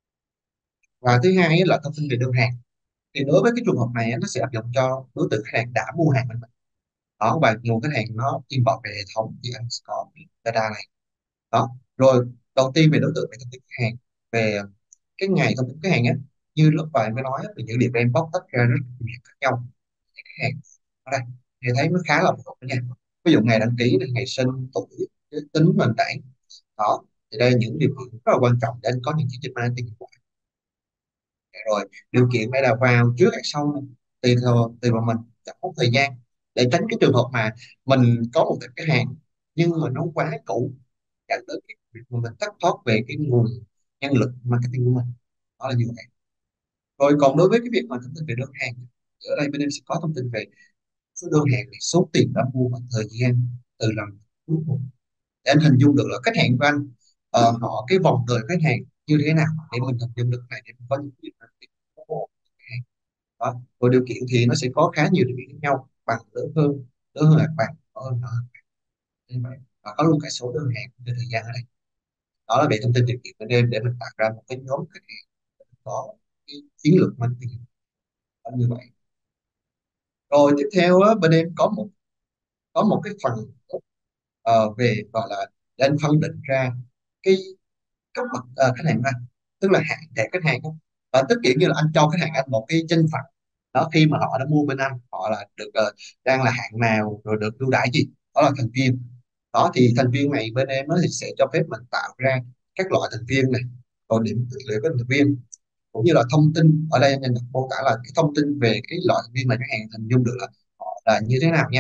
Và thứ hai là thông tin về đơn hàng. Thì đối với cái trường hợp này á, nó sẽ áp dụng cho đối tượng khách hàng đã mua hàng bên mình. Đó, và nguồn khách hàng nó import về hệ thống thì anh sẽ có cái data này. Đó. Rồi đầu tiên về đối tượng về thông tin khách hàng, về cái ngày thông tin khách hàng á, như lúc bạn mới nói á, về dữ liệu em bóc tách ra rất nhiều khác nhau. Khách hàng ở đây thì thấy nó khá là phù hợp đó nha. Ví dụ ngày đăng ký này, ngày sinh, tuổi, giới tính, nền tảng. Đó thì đây là những điều kiện rất là quan trọng để anh có những chiến dịch marketing hiệu quả. Rồi điều kiện đây là vào trước hay sau này, tùy theo tùy vào mình chọn một thời gian, để tránh cái trường hợp mà mình có một cái hàng nhưng mà nó quá cũ, dẫn tới cái việc mà mình thất thoát về cái nguồn nhân lực marketing của mình. Đó là như vậy. Rồi còn đối với cái việc mà thông tin về đơn hàng, ở đây bên em sẽ có thông tin về số đơn hàng này, số tiền đã mua và thời gian từ lần cuối cùng, để anh hình dung được là khách hàng của anh ờ, họ cái vòng đời khách hàng như thế nào, để mình hình dung được này, để mình có những cái gì đó. Rồi điều kiện thì nó sẽ có khá nhiều điều kiện khác nhau, bằng, lớn hơn, lớn hơn, là bằng, nhỏ hơn, nhỏ hơn như vậy. Và có luôn cả số đơn hàng trên thời gian ở đây. Đó là về thông tin điều kiện bên em, để mình tạo ra một cái nhóm khách hàng có cái chiến lược marketing như vậy. Rồi tiếp theo á, bên em có một có một cái phần ờ, về gọi là để anh phân định ra cái cấp bậc ờ, khách hàng của anh, tức là hạng thẻ khách hàng á. Và tức kiểu như là anh cho khách hàng anh một cái danh phận đó, khi mà họ đã mua bên anh, họ là được ờ, đang là hạng nào, rồi được ưu đãi gì. Đó là thành viên. Đó thì thành viên này bên em nó thì sẽ cho phép mình tạo ra các loại thành viên này, rồi điểm tích lũy của thành viên, cũng như là thông tin. Ở đây anh nhận được mô tả là cái thông tin về cái loại thành viên mà khách hàng hình dung được là họ là như thế nào nha.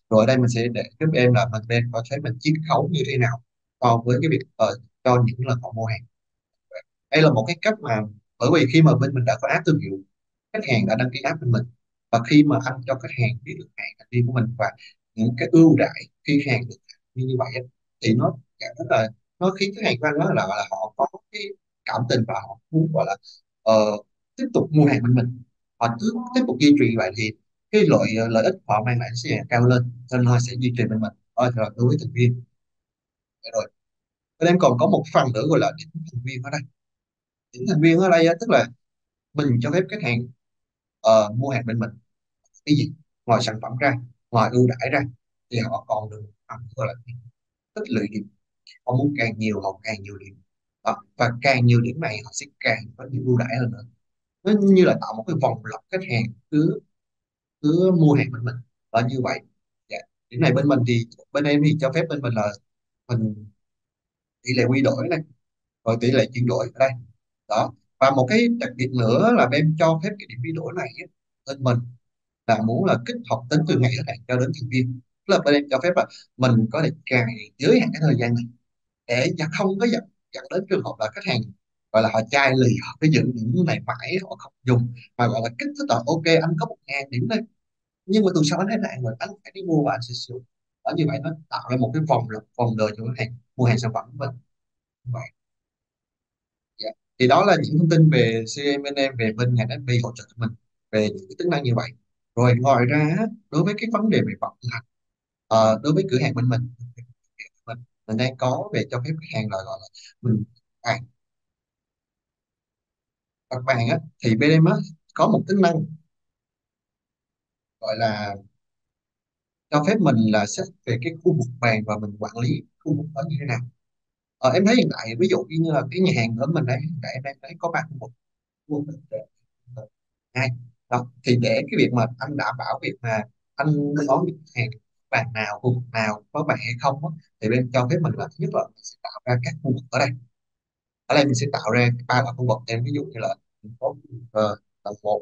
Rồi ở đây mình sẽ để giúp em là mình nên có thấy mình chiết khấu như thế nào so với cái việc ờ, cho những lần họ mua hàng. Đây là một cái cách mà, bởi vì khi mà bên mình đã có app thương hiệu, khách hàng đã đăng ký app bên mình, và khi mà anh cho khách hàng biết được hàng thành viên của mình và những cái ưu đãi khi hàng được như như vậy á, thì nó cảm rất là, nó khiến khách hàng của anh đó là, gọi là họ có cái cảm tình và họ muốn gọi là ờ, tiếp tục mua hàng bên mình, họ cứ tiếp tục duy trì vậy thì cái lợi lợi ích họ mang lại sẽ cao lên, nên họ sẽ duy trì bên mình. Đó là đối với thành viên. Dạ rồi, bên em còn có một phần nữa gọi là điểm thành viên ở đây. Điểm thành viên ở đây á, tức là mình cho phép khách hàng ờ, mua hàng bên mình cái gì, ngoài sản phẩm ra, ngoài ưu đãi ra, thì họ còn được một phần gọi là tích lũy điểm. Họ muốn càng nhiều họ càng nhiều điểm. Đó. Và càng nhiều điểm này họ sẽ càng có nhiều ưu đãi hơn nữa. Nó như là tạo một cái vòng lặp khách hàng cứ cứ mua hàng bên mình. Và như vậy, dạ. Điểm này bên mình thì, bên em thì cho phép bên mình là mình tỷ lệ quy đổi này, rồi tỷ lệ chuyển đổi ở đây. Đó. Và một cái đặc biệt nữa là bên cho phép cái điểm quy đổi này á, bên mình là muốn là kích hoạt tính từ ngày hết hạn cho đến thành viên. Tức là bên em cho phép là mình có thể cài giới hạn cái thời gian này để cho không có dẫn dẫn đến trường hợp là khách hàng gọi là họ chai lì, họ cái giữ những này mãi họ không dùng, mà gọi là kích thích là ok anh có một ngàn điểm đây, nhưng mà tuần sau anh hết hạn rồi, anh phải đi mua và anh sẽ sử dụng. Ở như vậy nó tạo ra một cái vòng lặp, vòng đời cho khách hàng mua hàng sản phẩm của mình. Vậy. Dạ. Thì đó là những thông tin về xê em bên em, về bên ngành ép pê hỗ trợ cho mình về những cái tính năng như vậy. Rồi ngoài ra á, đối với cái vấn đề về vận hành, ờ, đối với cửa hàng bên mình, mình mình đang có về cho phép khách hàng là gọi là mình à, đặt bàn á, thì bên em á có một tính năng gọi là cho phép mình là set về cái khu vực bàn và mình quản lý khu vực đó như thế nào. Ờ, em thấy hiện tại ví dụ như là cái nhà hàng ở mình đấy, hiện tại em đang thấy có ba khu vực, khu vực hai. Đó. Thì để cái việc mà anh đảm bảo việc mà anh có những hàng bàn nào, khu vực nào có bàn hay không á, thì bên cho phép mình là thứ nhất là mình sẽ tạo ra các khu vực ở đây. Ở đây mình sẽ tạo ra ba loại khu vực em, ví dụ như là thành phố uh, tầng một.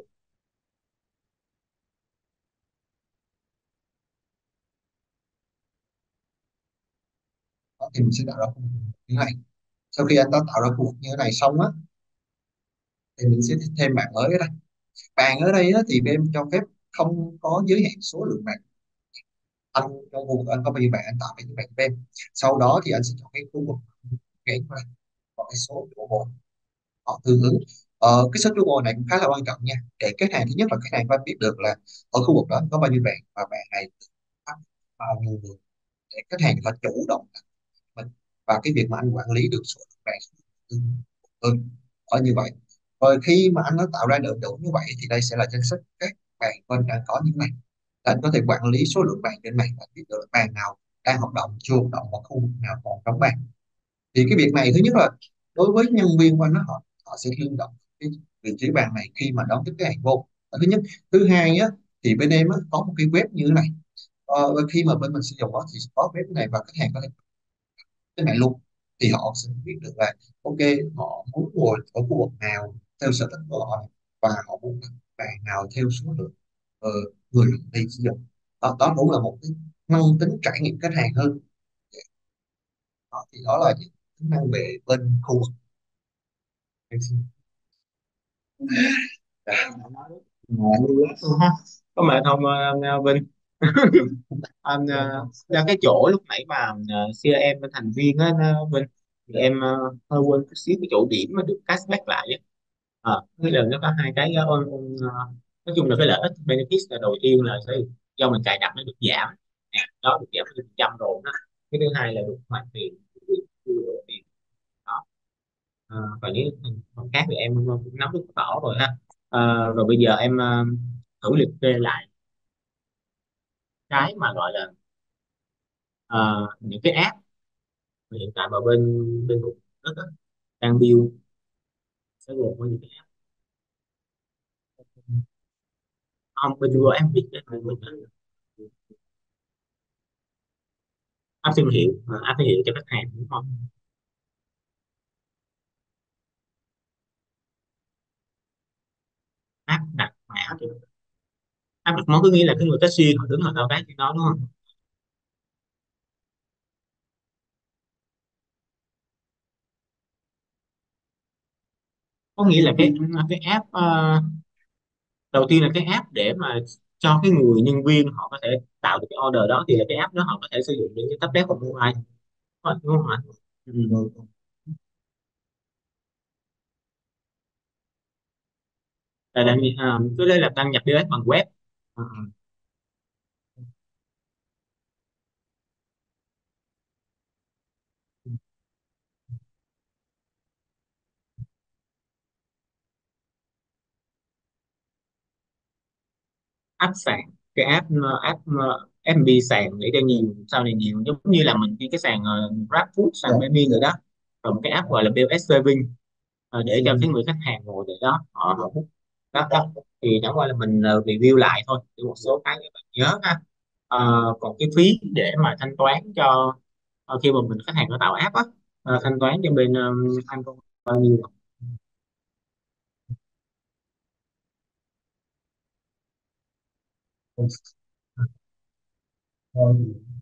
Đó, thì mình sẽ tạo ra khu vực như thế này. Sau khi anh đã tạo ra khu vực như thế này xong á, thì mình sẽ thêm bàn mới ở đây. Bàn ở đây á, thì bên cho phép không có giới hạn số lượng bàn. Anh trong khu vực anh có bao nhiêu bàn anh tạo bao nhiêu bàn bên. Sau đó thì anh sẽ chọn cái khu vực ngay qua đây, có cái số chỗ ngồi họ tương ứng. Ờ, cái số chỗ ngồi này cũng khá là quan trọng nha, để khách hàng, thứ nhất là khách hàng phải biết được là ở khu vực đó có bao nhiêu bàn và bàn này được bao nhiêu người, để khách hàng phải chủ động đặt mình, và cái việc mà anh quản lý được số lượng bàn hơn ở như vậy. Rồi khi mà anh đã tạo ra được đủ như vậy thì đây sẽ là danh sách các bàn bên đang có những này. Anh có thể quản lý số lượng bàn trên này và biết được bàn nào đang hoạt động, chưa hoạt động, và khu vực nào còn trống bàn. Thì cái việc này thứ nhất là đối với nhân viên của anh đó, họ họ sẽ linh động cái vị trí bàn này khi mà đón tiếp cái hàng vô. Đó, thứ nhất. Thứ hai á, thì bên em á, có một cái web như thế này. Ờ, khi mà bên mình sử dụng đó thì có web này và khách hàng có thể cái này luôn, thì họ sẽ biết được là ok, họ muốn ngồi ở khu vực nào theo sở thích của họ, và họ muốn đặt bàn nào theo số lượng ờ, người đi sử dụng. Đó, đó cũng là một cái mang tính trải nghiệm khách hàng hơn. Đó, thì đó là những tính năng về bên khu vực. Mà lưu loát luôn ha. Có mệt không ờ, Vinh? Anh ờ, ra cái chỗ lúc nãy mà ờ, xê em bên thành viên á nó- Vinh, thì em ờ, hơi quên chút xíu cái chỗ điểm mà được cashback lại á. Ờ, cái lần nó có hai cái ờ, ôn- ôn, ờ, nói chung là cái lợi ích benefit là đầu tiên là sẽ do mình cài đặt nó được giảm. Nè, đó được giảm phần trăm rồi đó. Cái thứ hai là được hoàn tiền tiền đó. Ờ, và những phần khác thì em cũng nắm rất rõ rồi ha. Ờ, rồi bây giờ em ờ, thử liệt kê lại cái mà gọi là ờ, những cái app mà hiện tại mà bên bên Google rất á, đang build sẽ gồm có những cái app không bên Google em biết cái mình app thương hiệu, ờ, app thương hiệu cho khách hàng đúng không? App đặt mã thì app đặt món có nghĩa là cái người cashier họ đứng họ thao tác trên đó đúng không? Có nghĩa là cái cái app ờ, đầu tiên là cái app để mà cho cái người nhân viên họ có thể tạo được cái order đó, thì là cái app đó họ có thể sử dụng trên cái tablet hoặc mobile. Đúng không ạ? Ừ. Rồi, Là đăng à, cứ đây là đăng nhập pê o ét bằng web. À, app sàn, cái app ờ, app ờ, ép em bê sàn để cho nhiều sau này nhiều giống như là mình đi cái sàn uh, GrabFood, sàn dạ, Baby rồi đó. Rồi một cái app gọi là pê o ét Saving, ờ, để cho cái saving. người khách hàng ngồi để đó họ họ hút đó, đó. Thì chẳng qua là mình ờ, review lại thôi để một số cái để bạn nhớ ha. Ờ, còn cái phí để mà thanh toán cho ờ, khi mà mình khách hàng có tạo app á, ờ, thanh toán cho bên um, anh có bao nhiêu? Thôi,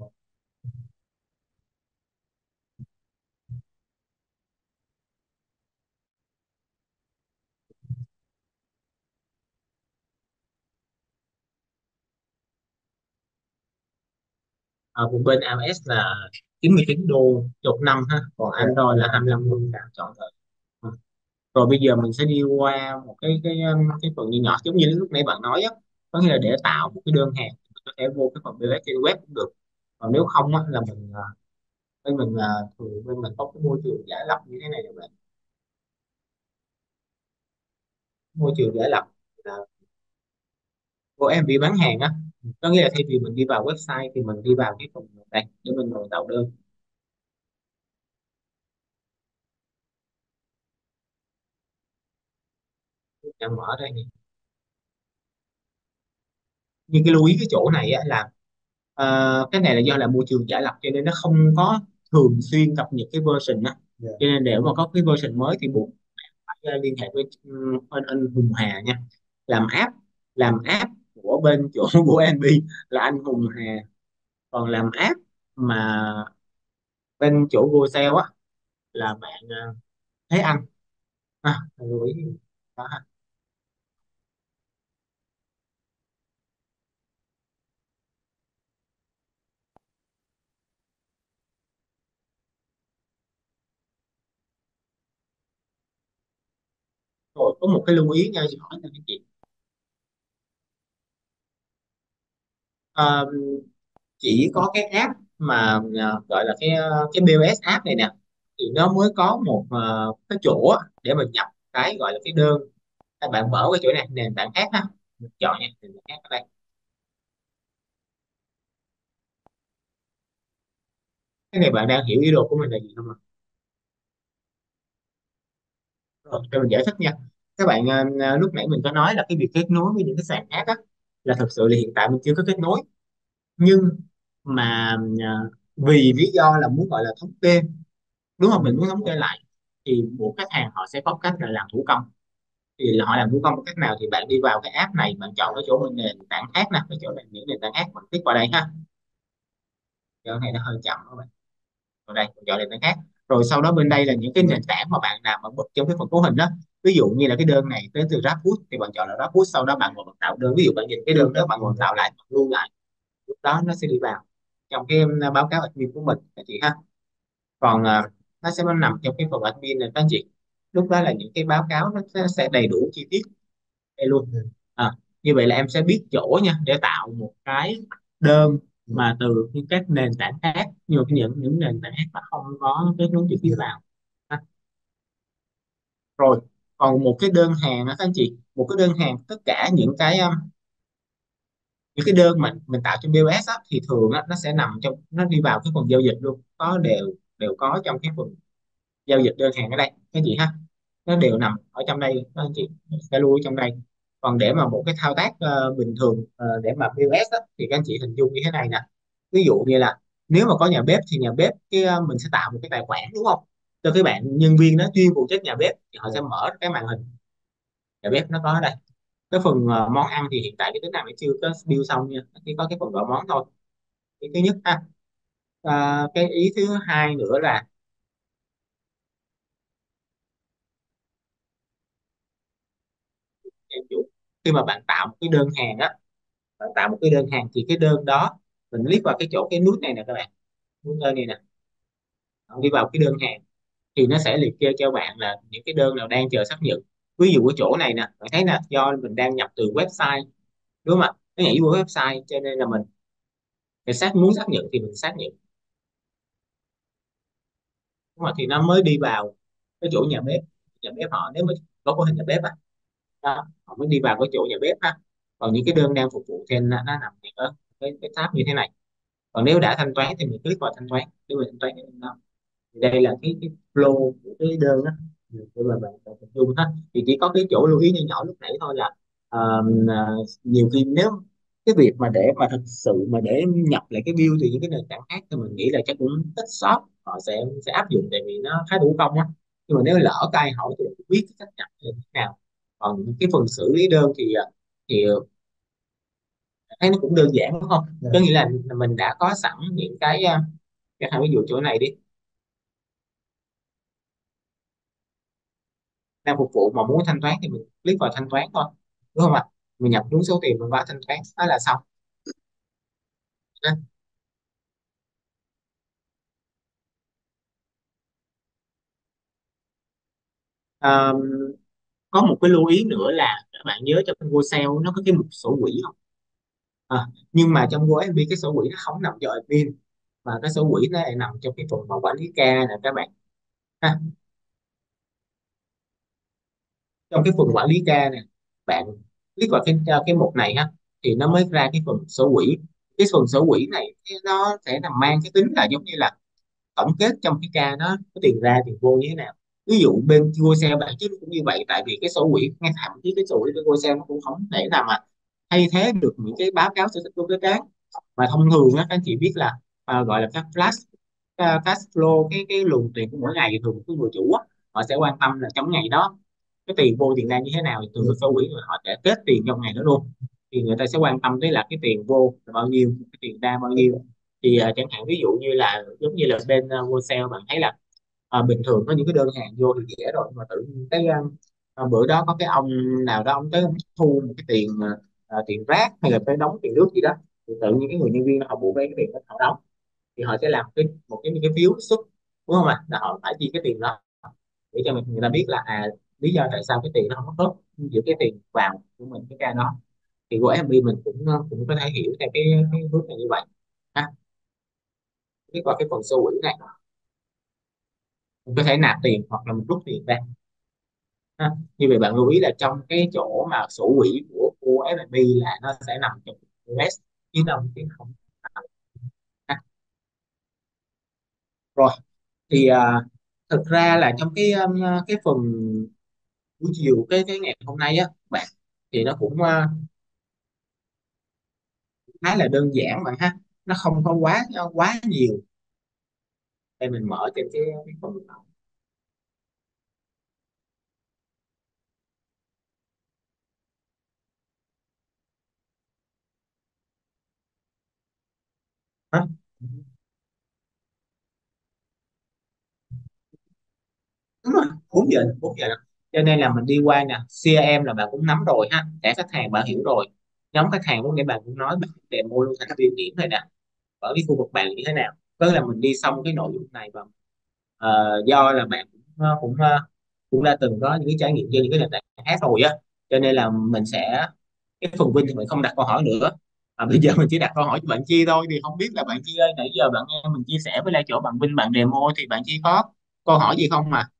Ờ, của bên iOS là chín mươi chín đô chục năm ha, còn dạ, Android là hai mươi lăm đô cả chọn đời. Ờ. Rồi bây giờ mình sẽ đi qua một cái cái um, cái phần như nhỏ giống như lúc nãy bạn nói á, có nghĩa là để tạo một cái đơn hàng mình có thể vô cái phần pê o ét trên web cũng được. Còn nếu không á là mình ờ, bên mình ờ, thường bên mình có cái môi trường giả lập như thế này các bạn. Môi trường giả lập là của em bị bán hàng á, có nghĩa là thay vì mình đi vào website thì mình đi vào cái phần này để mình ngồi tạo đơn. Đang mở đây nè. Nhưng cái lưu ý cái chỗ này á là ờ, cái này là do là môi trường giả lập cho nên nó không có thường xuyên cập nhật cái version á, dạ. cho nên để mà có cái version mới thì buộc phải ờ, liên hệ với ừm, anh, anh Hùng Hà nha. Làm app làm app của bên chỗ của en bê là anh Hùng Hà, còn làm app mà bên chỗ Go á là bạn ờ, Thế Anh. À, lưu ý đó ha. Rồi có một cái lưu ý nha, chị hỏi cho các chị. Ờ, chỉ có cái app mà ờ, gọi là cái ờ, cái pê o ét app này nè, thì nó mới có một ờ, cái chỗ á để mình nhập cái gọi là cái đơn. Các bạn mở cái chỗ này nền tảng khác ha, mình chọn nha nền tảng khác ở đây. Cái này bạn đang hiểu ý đồ của mình là gì không ạ? Rồi cho mình giải thích nha. Các bạn ờ, ờ, lúc nãy mình có nói là cái việc kết nối với những cái sàn khác á, là thực sự là hiện tại mình chưa có kết nối, nhưng mà ờ, vì lý do là muốn gọi là thống kê, đúng không, mình muốn thống kê lại thì buộc khách hàng họ sẽ có cách là làm thủ công. Thì là họ làm thủ công bằng cách nào, thì bạn đi vào cái app này, bạn chọn cái chỗ bên nền tảng khác nè, cái chỗ này những nền tảng khác bạn click vào đây ha. Chỗ này nó hơi chậm các bạn. Vào đây mình chọn nền tảng khác, rồi sau đó bên đây là những cái nền tảng mà bạn nào mà bật trong cái phần cấu hình đó. Ví dụ như là cái đơn này tới từ GrabFood thì bạn chọn là GrabFood, sau đó bạn ngồi bạn tạo đơn, ví dụ bạn nhìn cái đơn đó bạn ngồi tạo lại bạn lưu lại, lúc đó nó sẽ đi vào trong cái um, báo cáo admin của mình các chị ha. Còn à, nó sẽ nằm trong cái phần admin này các anh chị, lúc đó là những cái báo cáo nó sẽ sẽ đầy đủ chi tiết đây luôn. Dạ, À, như vậy là em sẽ biết chỗ nha để tạo một cái đơn dạ. mà từ những các nền tảng khác, như những những nền tảng khác mà không có kết nối trực tiếp Dạ. vào. À, rồi còn một cái đơn hàng á các anh chị, một cái đơn hàng tất cả những cái um, những cái đơn mà mình tạo trên pê o ét á, thì thường á, nó sẽ nằm trong, nó đi vào cái phần giao dịch luôn, có đều đều có trong cái phần giao dịch đơn hàng ở đây các chị ha. Nó đều nằm ở trong đây các anh chị, sẽ lưu ở trong đây. Còn để mà một cái thao tác ờ, bình thường ờ, để mà pê o ét á, thì các anh chị hình dung như thế này nè. Ví dụ như là nếu mà có nhà bếp thì nhà bếp cái ờ, mình sẽ tạo một cái tài khoản đúng không, cho cái bạn nhân viên đó chuyên phụ trách nhà bếp thì họ sẽ mở cái màn hình nhà bếp nó có ở đây. Cái phần ờ, món ăn thì hiện tại cái tính năng nó chưa có build xong nha, nó chỉ có cái phần gọi món thôi. Cái thứ nhất ha. À, cái ý thứ hai nữa là em chủ, khi mà bạn tạo một cái đơn hàng á, bạn tạo một cái đơn hàng thì cái đơn đó mình click vào cái chỗ cái nút này nè các bạn, nút đơn này nè, bạn đi vào cái đơn hàng thì nó sẽ liệt kê cho bạn là những cái đơn nào đang chờ xác nhận. Ví dụ ở chỗ này nè, bạn thấy nè, do mình đang nhập từ website đúng không ạ, nó nhảy vô website cho nên là mình phải xác muốn xác nhận thì mình xác nhận, đúng không? Thì nó mới đi vào cái chỗ nhà bếp, nhà bếp họ nếu mà có có hình nhà bếp á, đó, họ mới đi vào cái chỗ nhà bếp ha. Còn những cái đơn đang phục vụ trên nó, nó nằm ở cái, cái tab như thế này. Còn nếu đã thanh toán thì mình click vào thanh toán để mình thanh toán cái đơn đó. Thì đây là cái, cái flow của cái đơn á, để mà bạn bạn hình dung ha. Thì chỉ có cái chỗ lưu ý nhỏ nhỏ lúc nãy thôi là à, à, nhiều khi nếu cái việc mà để mà thực sự mà để nhập lại cái bill từ những cái nền tảng khác thì mình nghĩ là chắc cũng ít shop họ sẽ sẽ áp dụng, tại vì nó khá thủ công á. Nhưng mà nếu lỡ có ai hỏi thì mình biết cái cách nhập là như thế nào. Còn cái phần xử lý đơn thì à, thì thấy nó cũng đơn giản đúng không, Dạ. có nghĩa là mình đã có sẵn những cái à, cái hai ví dụ chỗ này đi, đang phục vụ mà muốn thanh toán thì mình click vào thanh toán thôi, đúng không ạ, mình nhập đúng số tiền mình vào thanh toán đó là xong. À, có một cái lưu ý nữa là các bạn nhớ trong Go nó có cái mục sổ quỹ không, à, nhưng mà trong Go ép pê cái sổ quỹ nó không nằm cho admin, mà cái sổ quỹ nó lại nằm trong cái phần mà quản lý ca nè các bạn ha. Trong cái phần quản lý ca nè, bạn click vào cái cái mục này ha, thì nó mới ra cái phần sổ quỹ. Cái phần sổ quỹ này nó sẽ nằm mang cái tính là giống như là tổng kết trong cái ca đó có tiền ra tiền vô như thế nào. Ví dụ bên Vucell bản chất cũng như vậy, tại vì cái sổ quỹ ngay thậm chí cái sổ quỹ của Vucell nó cũng không thể nào mà thay thế được những cái báo cáo sở thích của cái cán. Mà thông thường á các anh chị biết là à, gọi là các flash à, cash flow, cái cái luồng tiền của mỗi ngày thì thường cái người chủ á, họ sẽ quan tâm là trong ngày đó cái tiền vô tiền ra như thế nào, thì thường cái sổ quỹ người họ sẽ kết tiền trong ngày đó luôn. Thì người ta sẽ quan tâm tới là cái tiền vô là bao nhiêu, cái tiền ra bao nhiêu. Thì à, chẳng hạn ví dụ như là giống như là bên uh, Worldcell bạn thấy là à, bình thường có những cái đơn hàng vô thì dễ rồi, nhưng mà tự nhiên cái à, bữa đó có cái ông nào đó ông tới ông thu một cái tiền à, à, tiền rác hay là phải đóng tiền nước gì đó, thì tự nhiên cái người nhân viên họ buộc cái tiền đó họ đóng, thì họ sẽ làm cái một cái cái phiếu xuất, đúng không ạ, là họ phải chi cái tiền đó để cho mình người ta biết là à lý do tại sao cái tiền nó không có khớp giữa cái tiền vào của mình cái ca đó. Thì của ép bê mình cũng cũng có thể hiểu theo cái cái hướng này như vậy ha. Biết vào cái phần sơ quỹ này mình có thể nạp tiền hoặc là mình rút tiền ra ha. Như vậy bạn lưu ý là trong cái chỗ mà sổ quỹ của của ép bê là nó sẽ nằm trong u ét chứ đâu chứ không ha. Rồi thì à, thực ra là trong cái um, cái phần buổi chiều cái cái ngày hôm nay á bạn, thì nó cũng à, khá là đơn giản bạn ha, nó không có quá quá nhiều. Đây mình mở trên cái, cái phần đó. Đúng rồi, bốn giờ bốn giờ. Cho nên là mình đi qua nè, xê rờ em là bạn cũng nắm rồi ha, thẻ khách hàng bạn hiểu rồi, nhóm khách hàng lúc nãy bạn cũng nói bạn demo luôn thành viên điểm rồi nè, ở cái khu vực bạn như thế nào. Tức là mình đi xong cái nội dung này và ờ, do là bạn cũng ờ, cũng ờ, cũng đã từng có những cái trải nghiệm trên những cái nền tảng khác rồi á, cho nên là mình sẽ cái phần Vinh thì mình không đặt câu hỏi nữa, à, bây giờ mình chỉ đặt câu hỏi cho bạn Chi thôi. Thì không biết là bạn Chi ơi, nãy giờ bạn nghe mình chia sẻ với lại chỗ bạn Vinh bạn demo thì bạn Chi có câu hỏi gì không mà.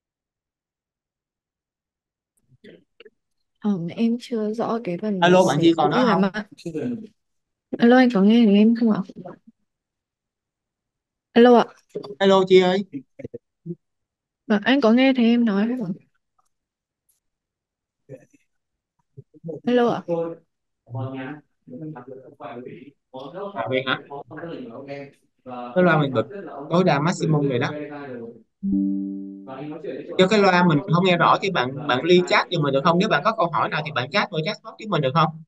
Ờ, em chưa rõ cái phần mà Alo bạn sale Chi còn đó lắm không? ạ. Alo anh có nghe được em không ạ? Alo ạ. Hello Chi ơi. Vâng, anh có nghe thấy em nói không ạ? Alo ạ. À vậy hả? Cái loa mình bật tối đa maximum rồi đó. Cho cái loa mình không nghe rõ thì bạn bạn ly chat cho mình được không? Nếu bạn có câu hỏi nào thì bạn chat vào chat box với mình được không?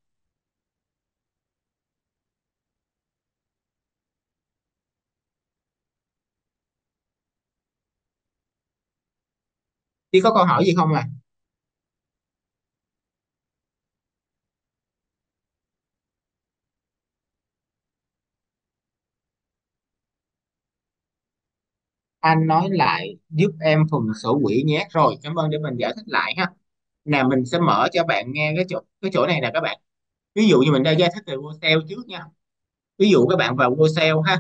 Chi có câu hỏi gì không à? Anh nói lại giúp em phần sổ quỹ nhé. Rồi, cảm ơn, để mình giải thích lại ha. Nè, mình sẽ mở cho bạn nghe cái chỗ cái chỗ này nè các bạn. Ví dụ như mình đang giải thích về vô sale trước nha. Ví dụ các bạn vào vô sale ha,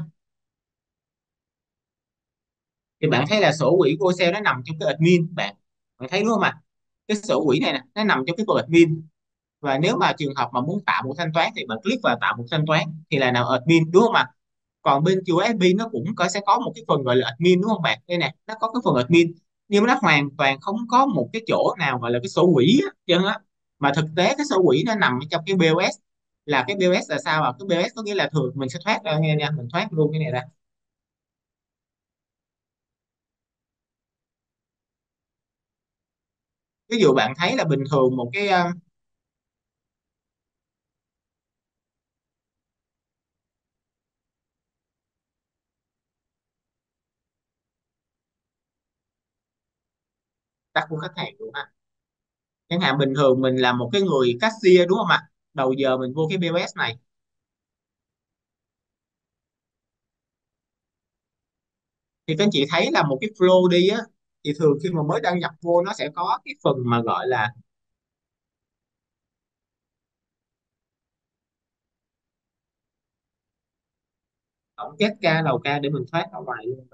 thì bạn thấy là sổ quỹ vô sale nó nằm trong cái admin bạn. Bạn thấy đúng không ạ? Cái sổ quỹ này nè, nó nằm trong cái phần admin. Và nếu mà trường hợp mà muốn tạo một thanh toán thì bạn click vào tạo một thanh toán thì là nào admin đúng không ạ? Còn bên chu ép pê nó cũng có sẽ có một cái phần gọi là admin đúng không bạn? Đây nè, nó có cái phần admin, nhưng mà nó hoàn toàn không có một cái chỗ nào gọi là cái sổ quỹ á chứ á. Mà thực tế cái sổ quỹ nó nằm ở trong cái bê ô ét. Là cái bê ô ét là sao ạ? Cái bê ô ét có nghĩa là thường mình sẽ thoát ra nghe nha, mình thoát luôn cái này ra. Ví dụ bạn thấy là bình thường một cái ờ, tắt của khách hàng luôn ha. Chẳng hạn bình thường mình là một cái người cashier đúng không ạ? Đầu giờ mình vô cái bê ô ét này thì các anh chị thấy là một cái flow đi á, thì thường khi mà mới đăng nhập vô nó sẽ có cái phần mà gọi là tổng kết ca đầu ca để mình thoát ra ngoài luôn.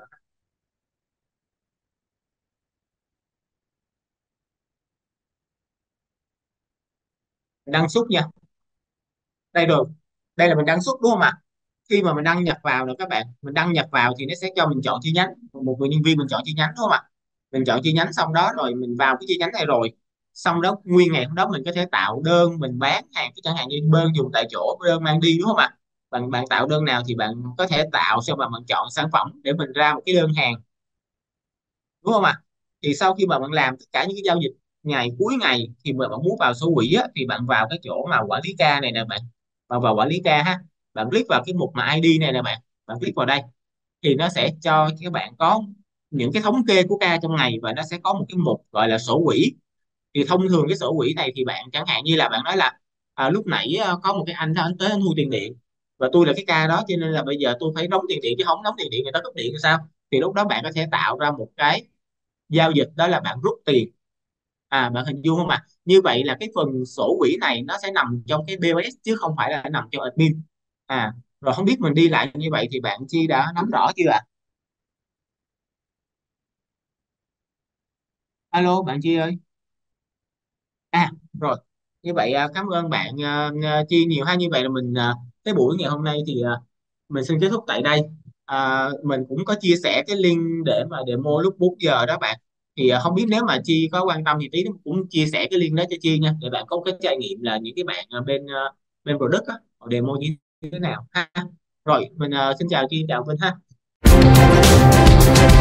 Đăng xuất nha. Đây rồi, đây là mình đăng xuất đúng không ạ? Khi mà mình đăng nhập vào rồi các bạn, mình đăng nhập vào thì nó sẽ cho mình chọn chi nhánh, một người nhân viên mình chọn chi nhánh đúng không ạ? Mình chọn chi nhánh xong đó rồi mình vào cái chi nhánh này rồi, xong đó nguyên ngày hôm đó mình có thể tạo đơn mình bán hàng, chẳng hạn như đơn dùng tại chỗ, đơn mang đi đúng không ạ? Bạn bạn tạo đơn nào thì bạn có thể tạo, xong mà bạn chọn sản phẩm để mình ra một cái đơn hàng đúng không ạ? Thì sau khi mà bạn làm tất cả những cái giao dịch ngày cuối ngày thì mà bạn muốn vào số quỹ á, thì bạn vào cái chỗ mà quản lý ca này nè bạn. Bạn vào quản lý ca ha, bạn click vào cái mục mà i đê này nè bạn. Bạn click vào đây thì nó sẽ cho các bạn có những cái thống kê của ca trong ngày, và nó sẽ có một cái mục gọi là sổ quỹ. Thì thông thường cái sổ quỹ này thì bạn chẳng hạn như là bạn nói là à, lúc nãy à, có một cái anh đó anh tới anh thu tiền điện, và tôi là cái ca đó cho nên là bây giờ tôi phải đóng tiền điện, chứ không đóng tiền điện người ta cúp điện thì sao? Thì lúc đó bạn có thể tạo ra một cái giao dịch đó là bạn rút tiền. À, bạn hình dung không ạ? Như vậy là cái phần sổ quỹ này nó sẽ nằm trong cái bê ô ét chứ không phải là nằm trong admin. À, rồi không biết mình đi lại như vậy thì bạn Chi đã nắm rõ chưa ạ? Alo bạn Chi ơi. À rồi, như vậy à, cảm ơn bạn à, à, Chi nhiều ha. Như vậy là mình à, cái buổi ngày hôm nay thì à, mình xin kết thúc tại đây. À, mình cũng có chia sẻ cái link để mà demo lúc bốn giờ đó bạn. Thì à, không biết nếu mà Chi có quan tâm thì tí nữa cũng chia sẻ cái link đó cho Chi nha, để bạn có cái trải nghiệm là những cái bạn à, bên à, bên product á, họ demo như thế nào ha. Rồi mình à, xin chào Chi, chào Vinh ha.